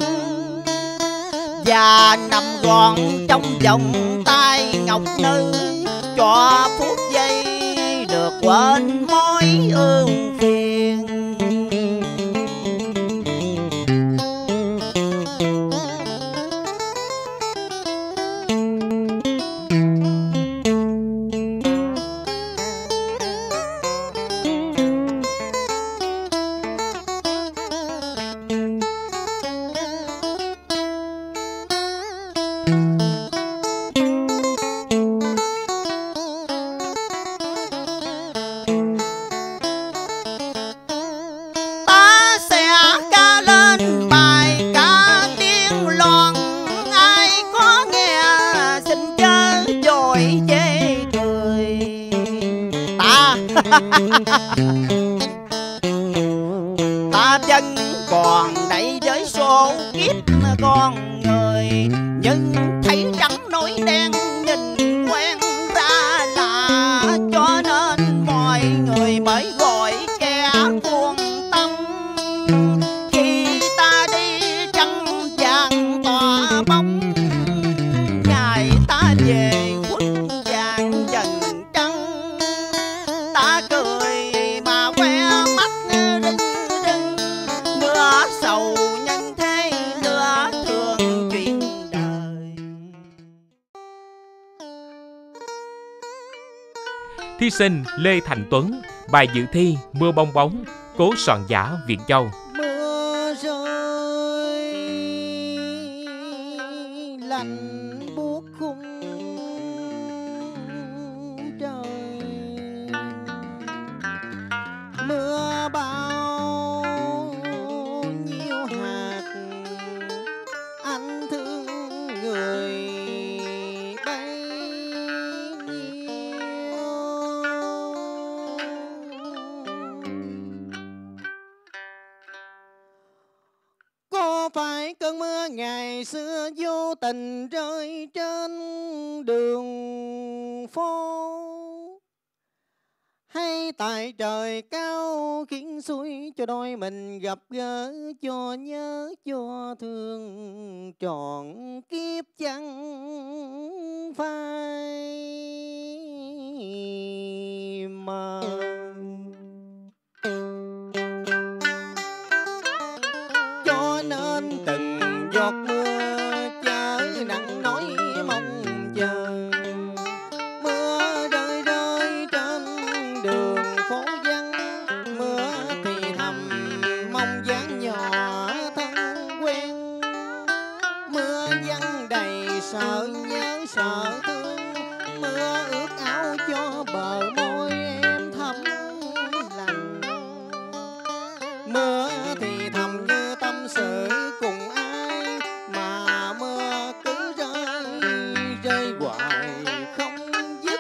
và nằm gọn trong vòng tay ngọc nữ, cho phút giây được quên mối ưu phiền. Ta vẫn còn đây với số kiếp con người, nhưng thấy trắng nổi đen nhìn quen ra lạ, cho nên mọi người mới gọi kẻ cuồng tâm. Khi ta đi trăng vàng tỏa bóng, ngày ta về khuất vàng dần trăng. Ta cười mà que mắt rưng rưng, nửa sầu nhân thế nửa thương chuyện đời. Thí sinh Lê Thành Tuấn, bài dự thi Mưa bong bóng, cố soạn giả Việt Châu. Mưa rơi lạnh buốt khung trời, mưa bao nhiêu hạt, anh thương người bấy nhiêu. Có phải cơn mưa ngày xưa vô tình rơi trên đường phố, hay tại trời cao khiến xuôi cho đôi mình gặp gỡ, cho nhớ cho thương trọn kiếp chẳng phai mờ. Cho nên từng giọt mưa chớ nặng nói mong chờ, mưa rơi rơi trên đường phố vắng, mưa thì thầm mong dáng nhỏ thân quen, mưa văng đầy sợ nhớ sợ thương, mưa ướt áo cho bờ môi em thấm lạnh, mưa thì thầm như tâm sự cùng ai, mà mưa cứ rơi rơi hoài không dứt.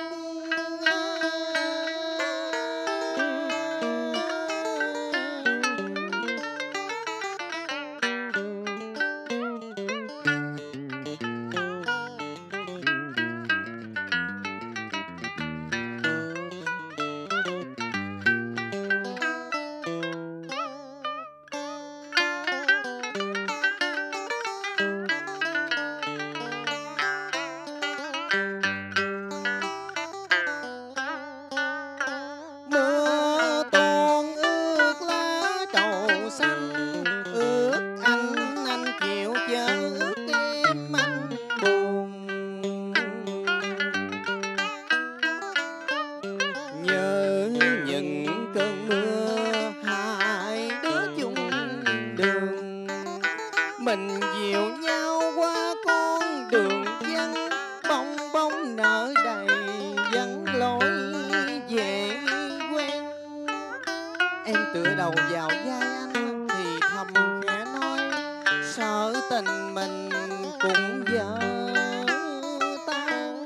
đầu vào vai anh thì thầm khẽ nói sợ tình mình cũng vỡ tan.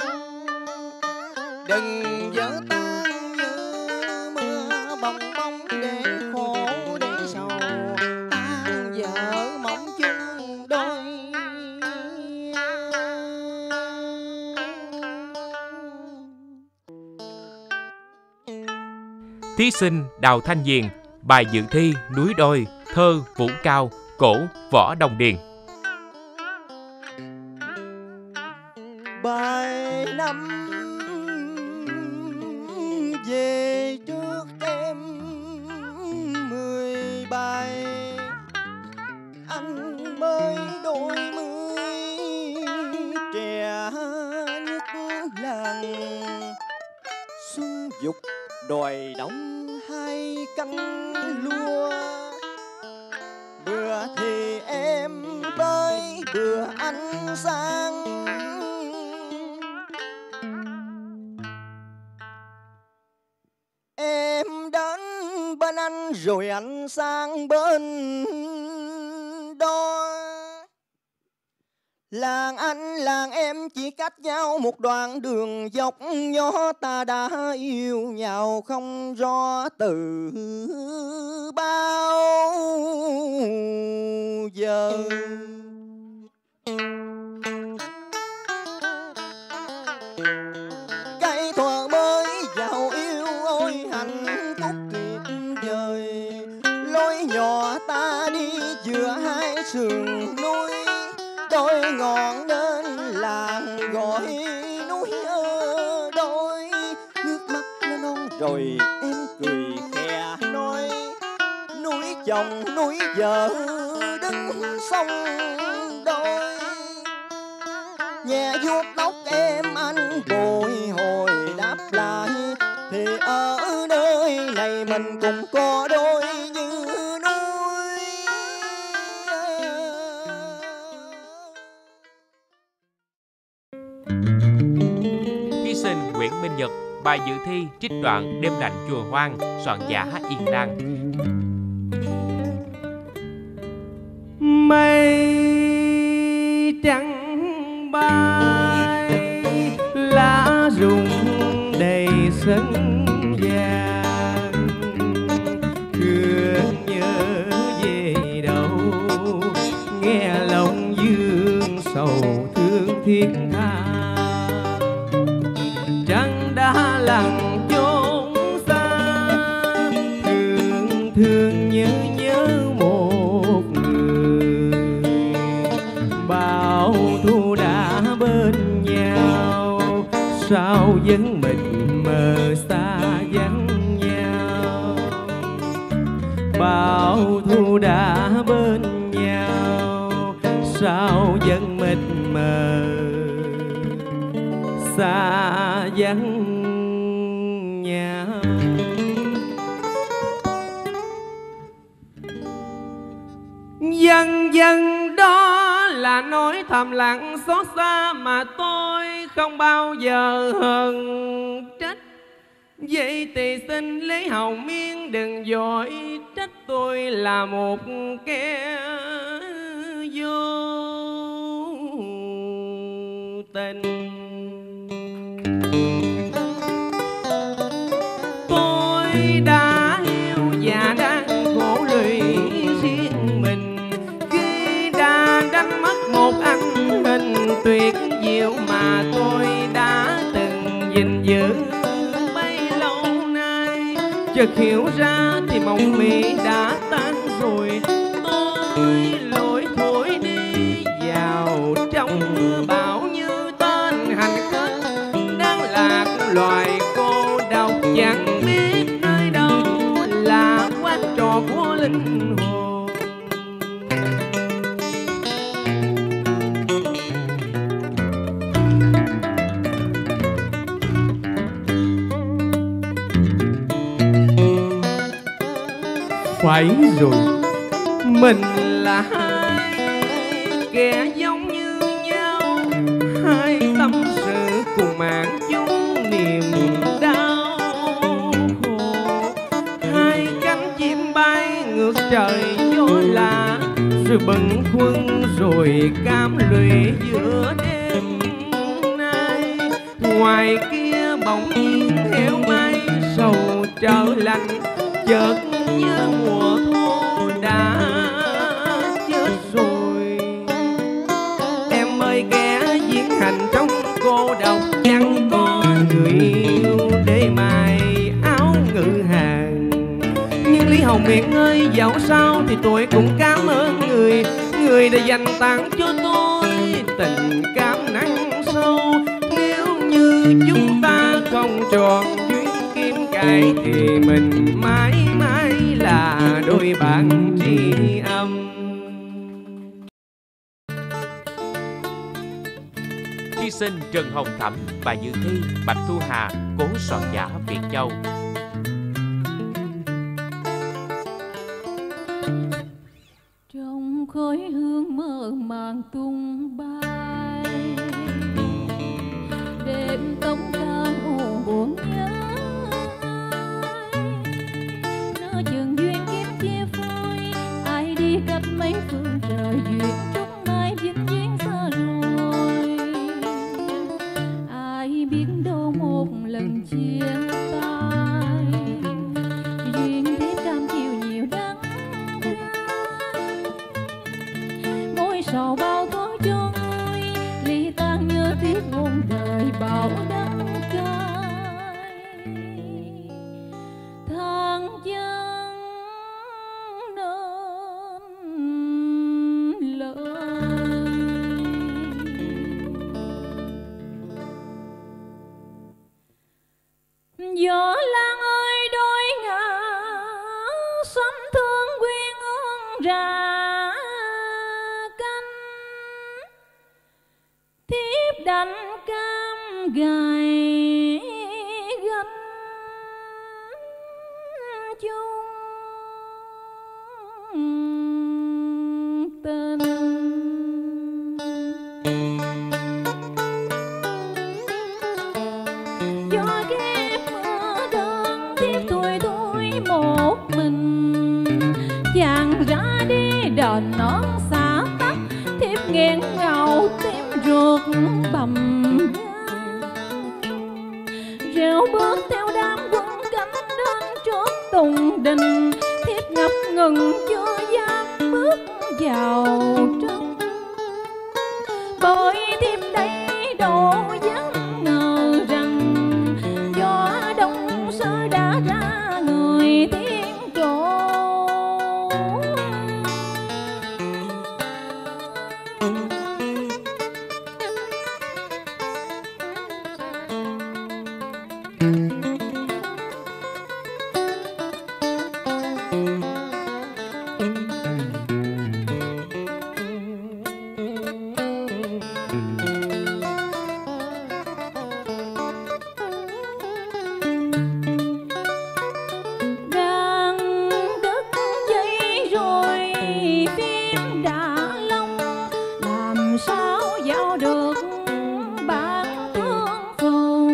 Đừng vỡ tan như mưa bong bóng để khổ để sầu, tan vỡ mỏng chung đôi. Thí sinh Đào Thanh Diền, bài dự thi Núi Đôi, thơ Vũ Cao, cổ Võ Đồng Điền. Bài năm về trước em mười bài, anh mới đôi mươi trẻ nhất làng. Xuân dục đòi đóng hai cánh lúa, bữa thì em tới bữa anh sang. Em đến bên anh rồi anh sang bên đó. Làng anh làng em chỉ cách nhau một đoạn đường dốc, gió ta đã yêu nhau không rõ từ bao giờ. Cây thuở mới giàu yêu ôi hạnh phúc tuyệt vời, lối nhỏ ta đi giữa hai sườn núi, đôi ngọn đến làng gọi núi ơ đôi. Nước mắt nó non rồi em cười khẽ nói núi chồng núi vợ đứng sông đôi. Nhẹ vuốt tóc em anh bồi hồi đáp lại thì ở nơi này mình cũng có đôi như núi. Thí sinh Nguyễn Minh Nhật, bài dự thi trích đoạn Đêm lạnh chùa Hoang, soạn giả Yên Lan. Mây trắng bay lá rụng đầy sân vàng, thương nhớ về đâu nghe lòng dương sầu thương thiết tha. Trăng đã lặng chốn xa, thương thương nhớ nhớ một người. Bao thu đã bên nhau, sao vẫn mịt mờ xa vắng nhau. Bao thu đã bên nhau, sao vẫn mịt mờ xa vắng nhau. Dần dần đó là nỗi thầm lặng xót xa mà tôi không bao giờ hờn trách. Vậy thì xin lấy hầu miên đừng vội trách tôi là một kẻ vô tình. Tôi đã yêu và đang khổ lụy riêng mình khi đã đánh mất một anh hình tuyệt diệu mà tôi đã từng gìn giữ bấy lâu nay. Chợt hiểu ra thì mộng mị đã tan rồi, tôi lội thổi đi vào trong mưa bão như tên hành khách đang lạc loài cô độc chẳng biết nơi đâu là quán trò của linh hồn. Phải rồi, mình là hai kẻ giống như nhau, hai tâm sự cùng mạng chung niềm đau khổ. Hai cánh chim bay rồi bâng khuâng rồi cam lụy giữa đêm nay. Ngoài kia bỗng nhiên theo mây sầu trở lạnh, chợt nhớ mùa thu đã chết rồi. Em ơi kẻ diễn hành trong cô độc, chẳng có người yêu để mai áo ngự hàng. Nhưng Lý Hồng Miện ơi, dẫu sao thì tôi cũng cảm ơn người, người đã dành tặng cho tôi tình cảm nặng sâu. Nếu như chúng ta không tròn duyên kim cài thì mình mãi mãi là đôi bạn tri âm. Thí sinh Trần Hồng Thẩm và dự thi Bạch Thu Hà, cố soạn giả Việt Châu. Trong khói hương mơ màng tung bay, đêm tống cam hồ buồn nhớ ai. Nó chừng duyên kiếp chia phôi, ai đi cách mấy phương trời duyên trúc mai vĩnh viễn xa rồi. Ai biết đâu một lần chia tay, duyên thế cam chịu nhiều đắng cay. Môi sầu bao tối cho người, ly tan nhớ tiếc muôn đời bao đắng cay. Thang chân nên lời. Gió lan ơi đôi ngả, xóm thương quyên ương ra canh. Thiếp đành cam gài gánh chung tình. Gió ghép mưa đơn, thiếp thui thui một mình. Chàng ra đi đền nón xa tắt, thiếp nghẹn ngào tim ruột bầm gan. Reo bước theo đám quân cánh đến trước tùng đình, thiếp ngập ngừng chưa dám bước vào trong. Bởi thiếp đây đâu dám ngờ rằng, gió đông sơ đã ra người thiên trổ. Đang đứt dây rồi phim đã long, làm sao giao được bản thương phùng.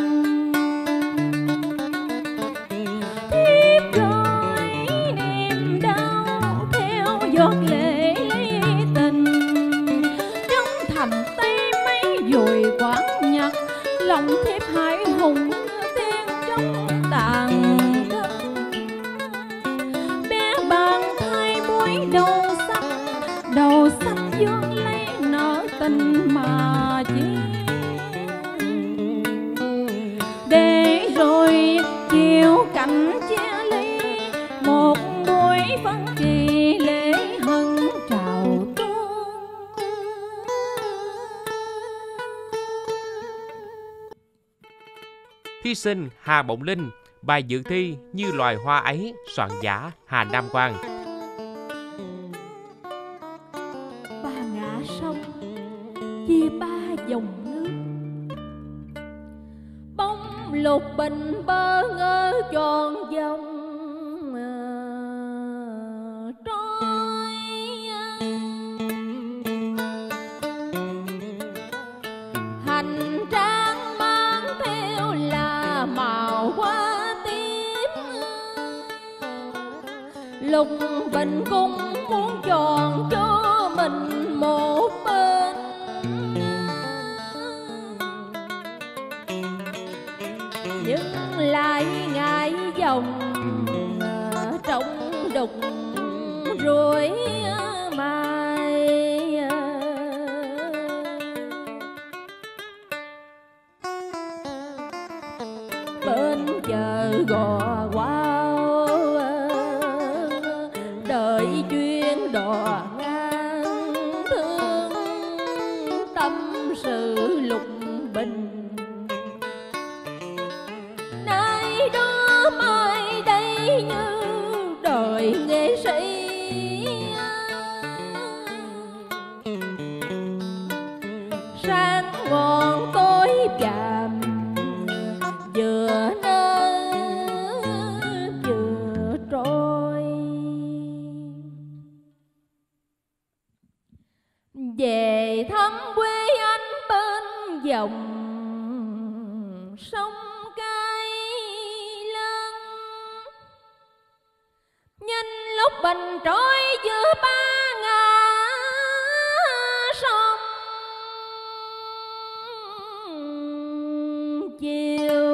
Thiếp gửi niềm đau theo giọt lệ ly tình, trong thành tây mấy dồi quán nhật, lòng thiếp hải hùng như tiên trong tàn thân. Bé bàn thay búi đầu xanh, đầu xanh dương lấy nở tình mà chi. Để rồi chiều cảnh chia ly, một buổi phân kỳ lễ hân trào tuôn. Thí sinh Hà Bổng Linh, bài dự thi Như loài hoa ấy, soạn giả Hà Nam Quang. Ba ngã sông chia ba dòng nước, bông lục bình bơ ngơ tròn vòng trôi. Hành trang mang theo là màu hoa tím, lục bình cung muốn chọn cho mình một bên, nhưng lại ngại dòng trong đục rủi mai. Bên chờ gò quao đợi chuyến đò ngang, thương tâm sự lục bình. Nay đó mai đây như đời nghệ sĩ, sáng ngon tối chạm, vừa nơ vừa trôi. Về thăm quê anh bên dòng sông Cái Lân, nhìn lúc bình trôi giữa ba ngã sông chiều.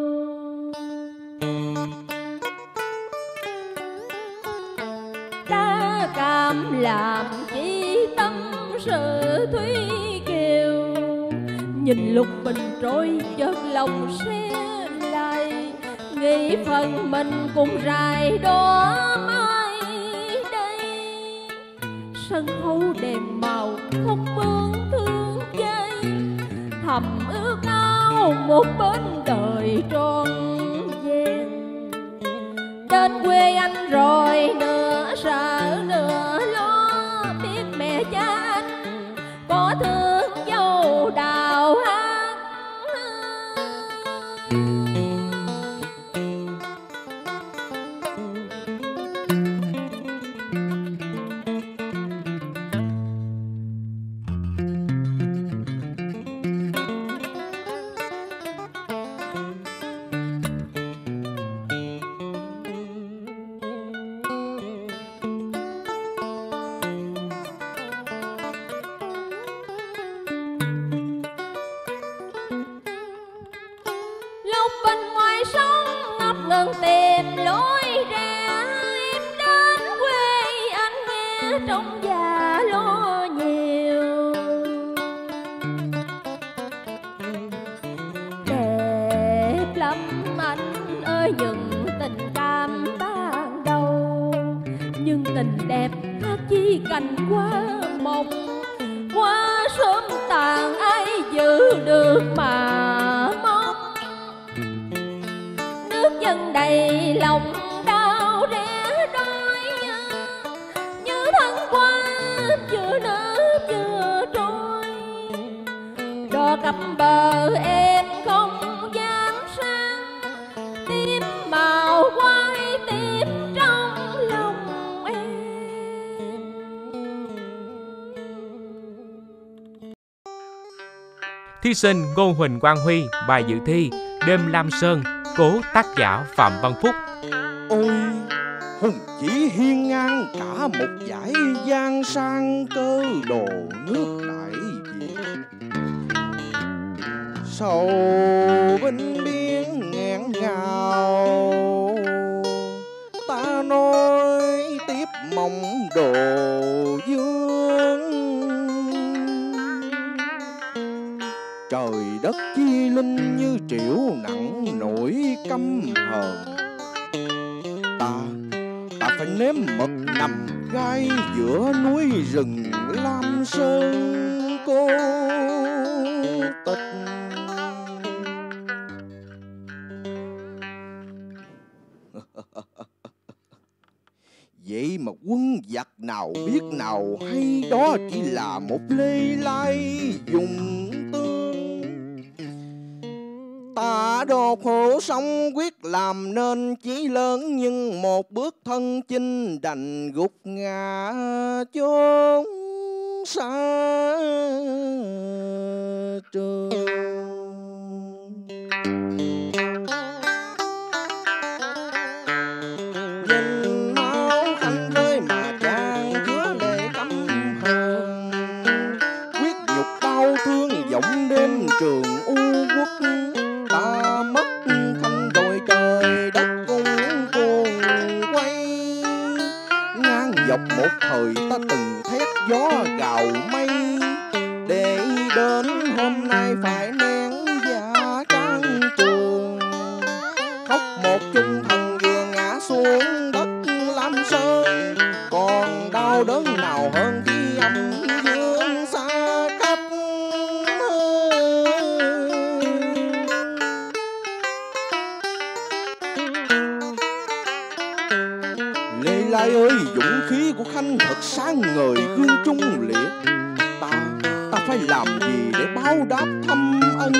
Đã cảm làm chi tâm sự thủy kiều, nhìn lúc bình trôi chợt lòng xe lại, nghĩ phần mình cùng rài đó mai đây. Sân khấu đèn màu không mướn thương dây, thầm ước ao một bên đời tròn vẹn. Đến quê anh rồi nửa sợ nửa lo, biết mẹ cha anh có thương dâu đào hát. Ngân tìm lối ra em đến quê anh, nghe trong già lo nhiều. Đẹp lắm anh ơi những tình cảm ban đầu, nhưng tình đẹp khác chi cành qua mộng, qua sớm tàn ai giữ được mà mong. Dân đầy lòng đau rẽ đôi, như thân qua vừa nở vừa trôi. Đò cập bờ em không dám sang, tím màu quay tím trong lòng em. Thí sinh Ngô Huỳnh Quang Huy, bài dự thi Đêm Lam Sơn, cố tác giả Phạm Văn Phúc. Ôi hùng chỉ hiên ngang cả một dải giang sang, cơ đồ nước đại Việt. Sầu binh biên nghẹn ngào, ta nói tiếp mong đồ dương. Trời đất chi linh như triểu nặng nỗi căm hờn. Ta, ta phải nếm mật nằm gai giữa núi rừng Lam Sơn cô tịch. Vậy mà quân giặc nào biết nào hay đó chỉ là một lê lai dùng tương. Ta đo khổ sống quyết làm nên chí lớn, nhưng một bước thân chinh đành gục ngã chốn xa trường. Nhìn máu khanh rơi mà trang thời ta từng thét gió gào mây, để đến hôm nay phải nén dạ can trường. Khóc một chung thần vừa ngã xuống đất Lam Sơn, còn đau đớn nào hơn khi âm dương xa cách. Lê Lai ơi, dũng khí của Khanh thật sáng ngời gương trung liệt. Ta, ta phải làm gì để báo đáp thâm ân?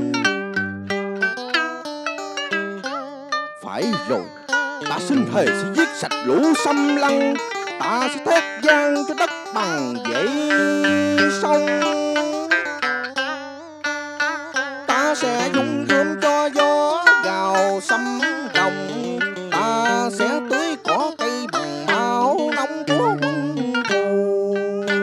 Phải rồi, ta xin thề sẽ giết sạch lũ xâm lăng. Ta sẽ thét vang cho đất bằng dậy sông. Ta sẽ dung gươm cho gió gào xâm đồng. Ta sẽ tưới cỏ cây bằng máu nóng của quân thù.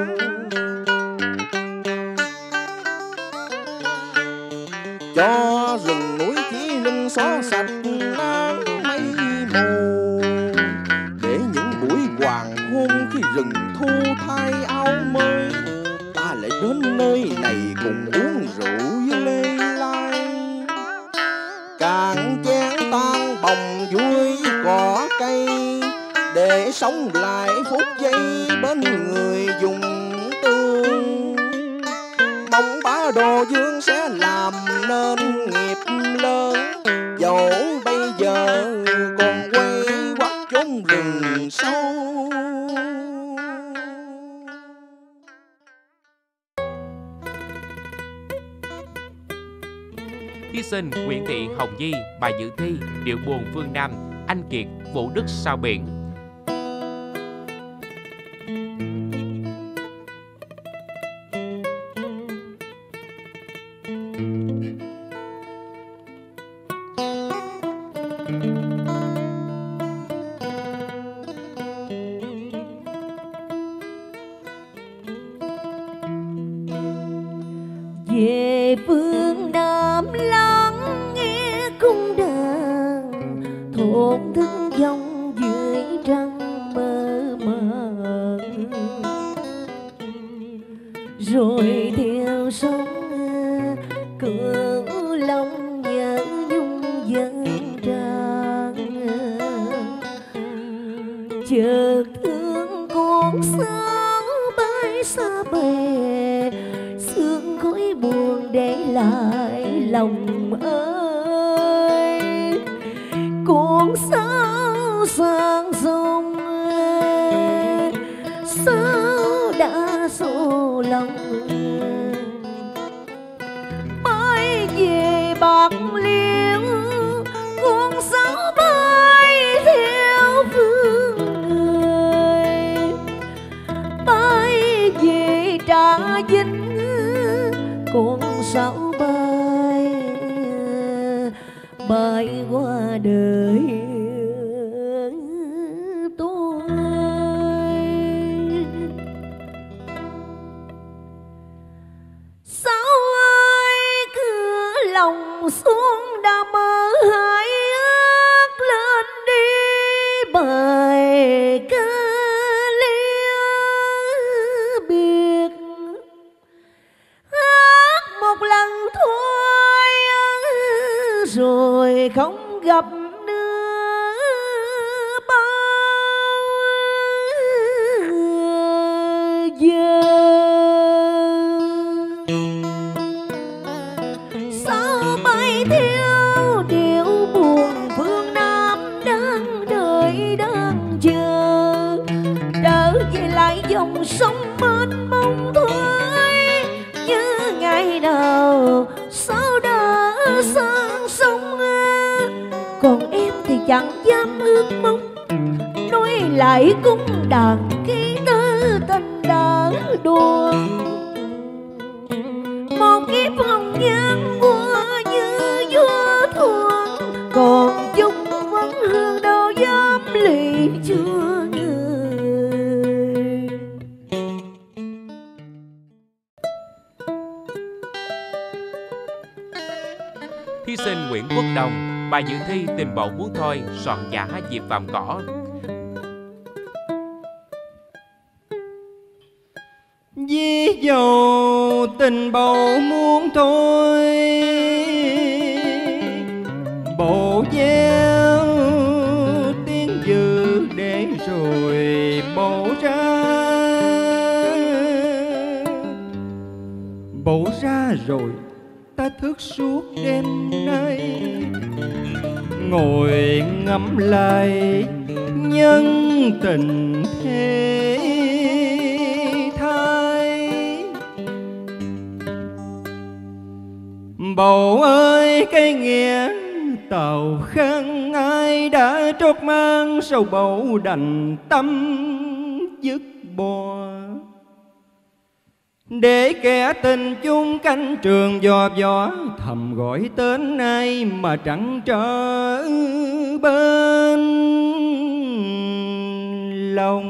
Cho rừng núi Chí Linh xóa sạch nắng mây mù, để những buổi hoàng hôn khi rừng thu thay áo mới, ta lại đến nơi này cùng uống rượu với Lê Lai. Càng chén tan bồng vui cỏ cây, để sống lại phút giây bên người dùng tương. Mong bá Đồ Dương sẽ làm nên nghiệp lớn, dẫu bây giờ còn quay quắt chốn rừng sâu. Thí sinh Nguyễn Thị Hồng Nhi, bài dự thi Điệu buồn phương Nam, Anh Kiệt, Vũ Đức Sao Biển. Về phương Nam lắng nghe cung đàn, thổn thức dòng dưới trăng mơ màng. Rồi theo sóng cửu long nhớ nhung dân tràn, chợt thương con sáo bay xa bề, sương khói buồn để lại lòng ơi. Con sáo sang sông sáo đã xô lòng, bay về Bạc Liêu con sáo bay theo phương người, bay về Trà Vinh con sáo bay bay qua đời tôi. Sáo ơi, cửa lòng xuống đã mơ hãy ước lên đi bài ca lia biệt. Hát một lần thôi rồi không gặp nữa bao giờ. Sao bay theo điệu buồn phương Nam đang đợi đang chờ, trở về lại dòng sông mênh mông thôi như ngày nào sao đã sang sông. Còn em thì chẳng dám ước mong nói lại cung đàn khi tơ tình đã đùa. Một kiếp hồng nhan qua như vua thuồng, còn chung vẫn hương đâu dám lụy chưa người. Thí sinh Nguyễn Quốc Đồng, bài dự thi Tình Bộ Muốn Thôi, soạn giả Diệp Vàm Cỏ. dầu tình bầu muốn thôi, bộ gieo tiếng dư để rồi bổ ra, bổ ra rồi ta thức suốt đêm nay, ngồi ngắm lại nhân tình thế thái. Bầu ơi cái nghĩa tàu khăn ai đã trót mang, sao bầu đành tâm dứt bỏ, để kẻ tình chung canh trường dò dò, thầm gọi tên ai mà chẳng trở bên lòng.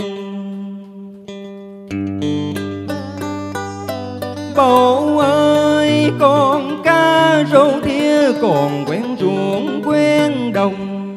Bầu ơi con cá rô thia còn quen ruộng quen đồng,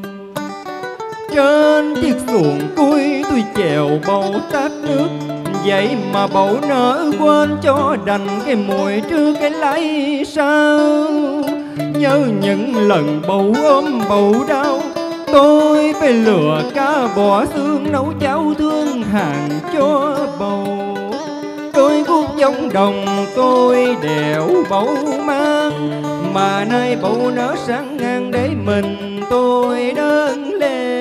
trên chiếc xuồng cuối tôi chèo bầu tát nước, vậy mà bầu nỡ quên cho đành cái mùi trước cái lấy sao. Nhớ những lần bầu ôm bầu đau, tôi phải lừa cá bỏ xương nấu cháo thương hàng cho bầu. Đôi guốc giống đồng tôi đèo bầu mang, mà nay bầu nở sáng ngang để mình tôi đơn lẻ.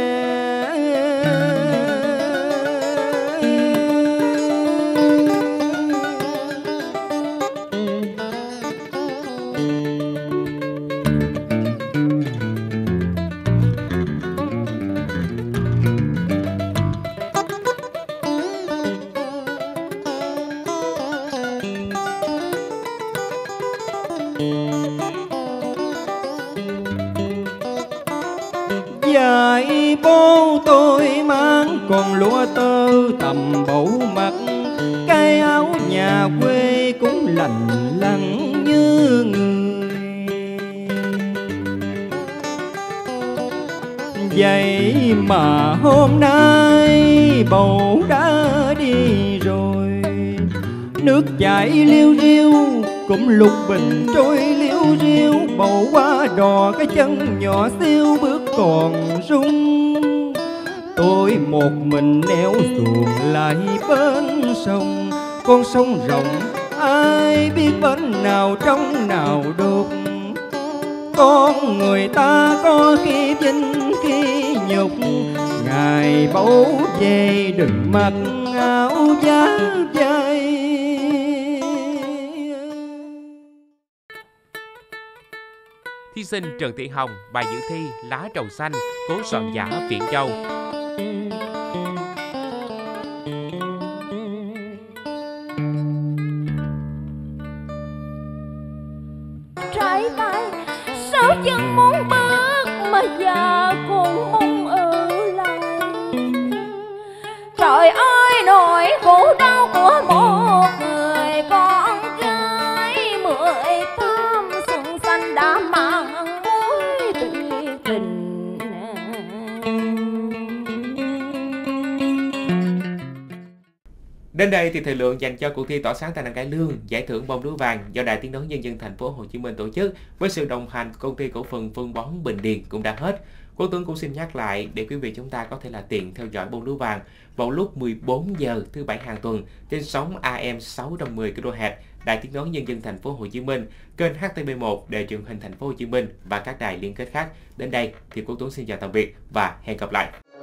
Dạy bố tôi mang còn lúa tơ tầm bầu mặt, cái áo nhà quê cũng lành lặn như người. Vậy mà hôm nay bầu đã đi rồi, nước chảy liêu riêu cũng lục bình trôi liêu riêu. Bầu qua đò cái chân nhỏ xíu bước còn rung, tôi một mình neo xuồng lại bên sông. Con sông rộng ai biết bên nào trong nào đục, con người ta có khi vinh khi nhục. Ngài bầu về đừng mặc áo giá dày. Thí sinh Trần Thị Hồng, bài dự thi Lá trầu xanh, cố soạn giả Viễn Châu. Trái tay sao chân muốn bước mà già cũng mong ở lại. Trời ơi nỗi khổ đau của một người con gái, mười tám xuân xanh đã mang mối tuyệt tình. Đến đây thì thời lượng dành cho cuộc thi tỏa sáng tài năng cải lương giải thưởng bông lúa vàng do Đài Tiếng nói Nhân dân Thành phố Hồ Chí Minh tổ chức với sự đồng hành của công ty cổ phần phân bón Bình Điền cũng đã hết. Quốc Tuấn cũng xin nhắc lại để quý vị chúng ta có thể là tiện theo dõi bông lúa vàng vào lúc mười bốn giờ thứ bảy hàng tuần trên sóng A M sáu trăm mười ki lô héc Đài Tiếng nói Nhân dân Thành phố Hồ Chí Minh, kênh H T B một Đài truyền hình Thành phố Hồ Chí Minh và các đài liên kết khác. Đến đây thì Quốc Tuấn xin chào tạm biệt và hẹn gặp lại.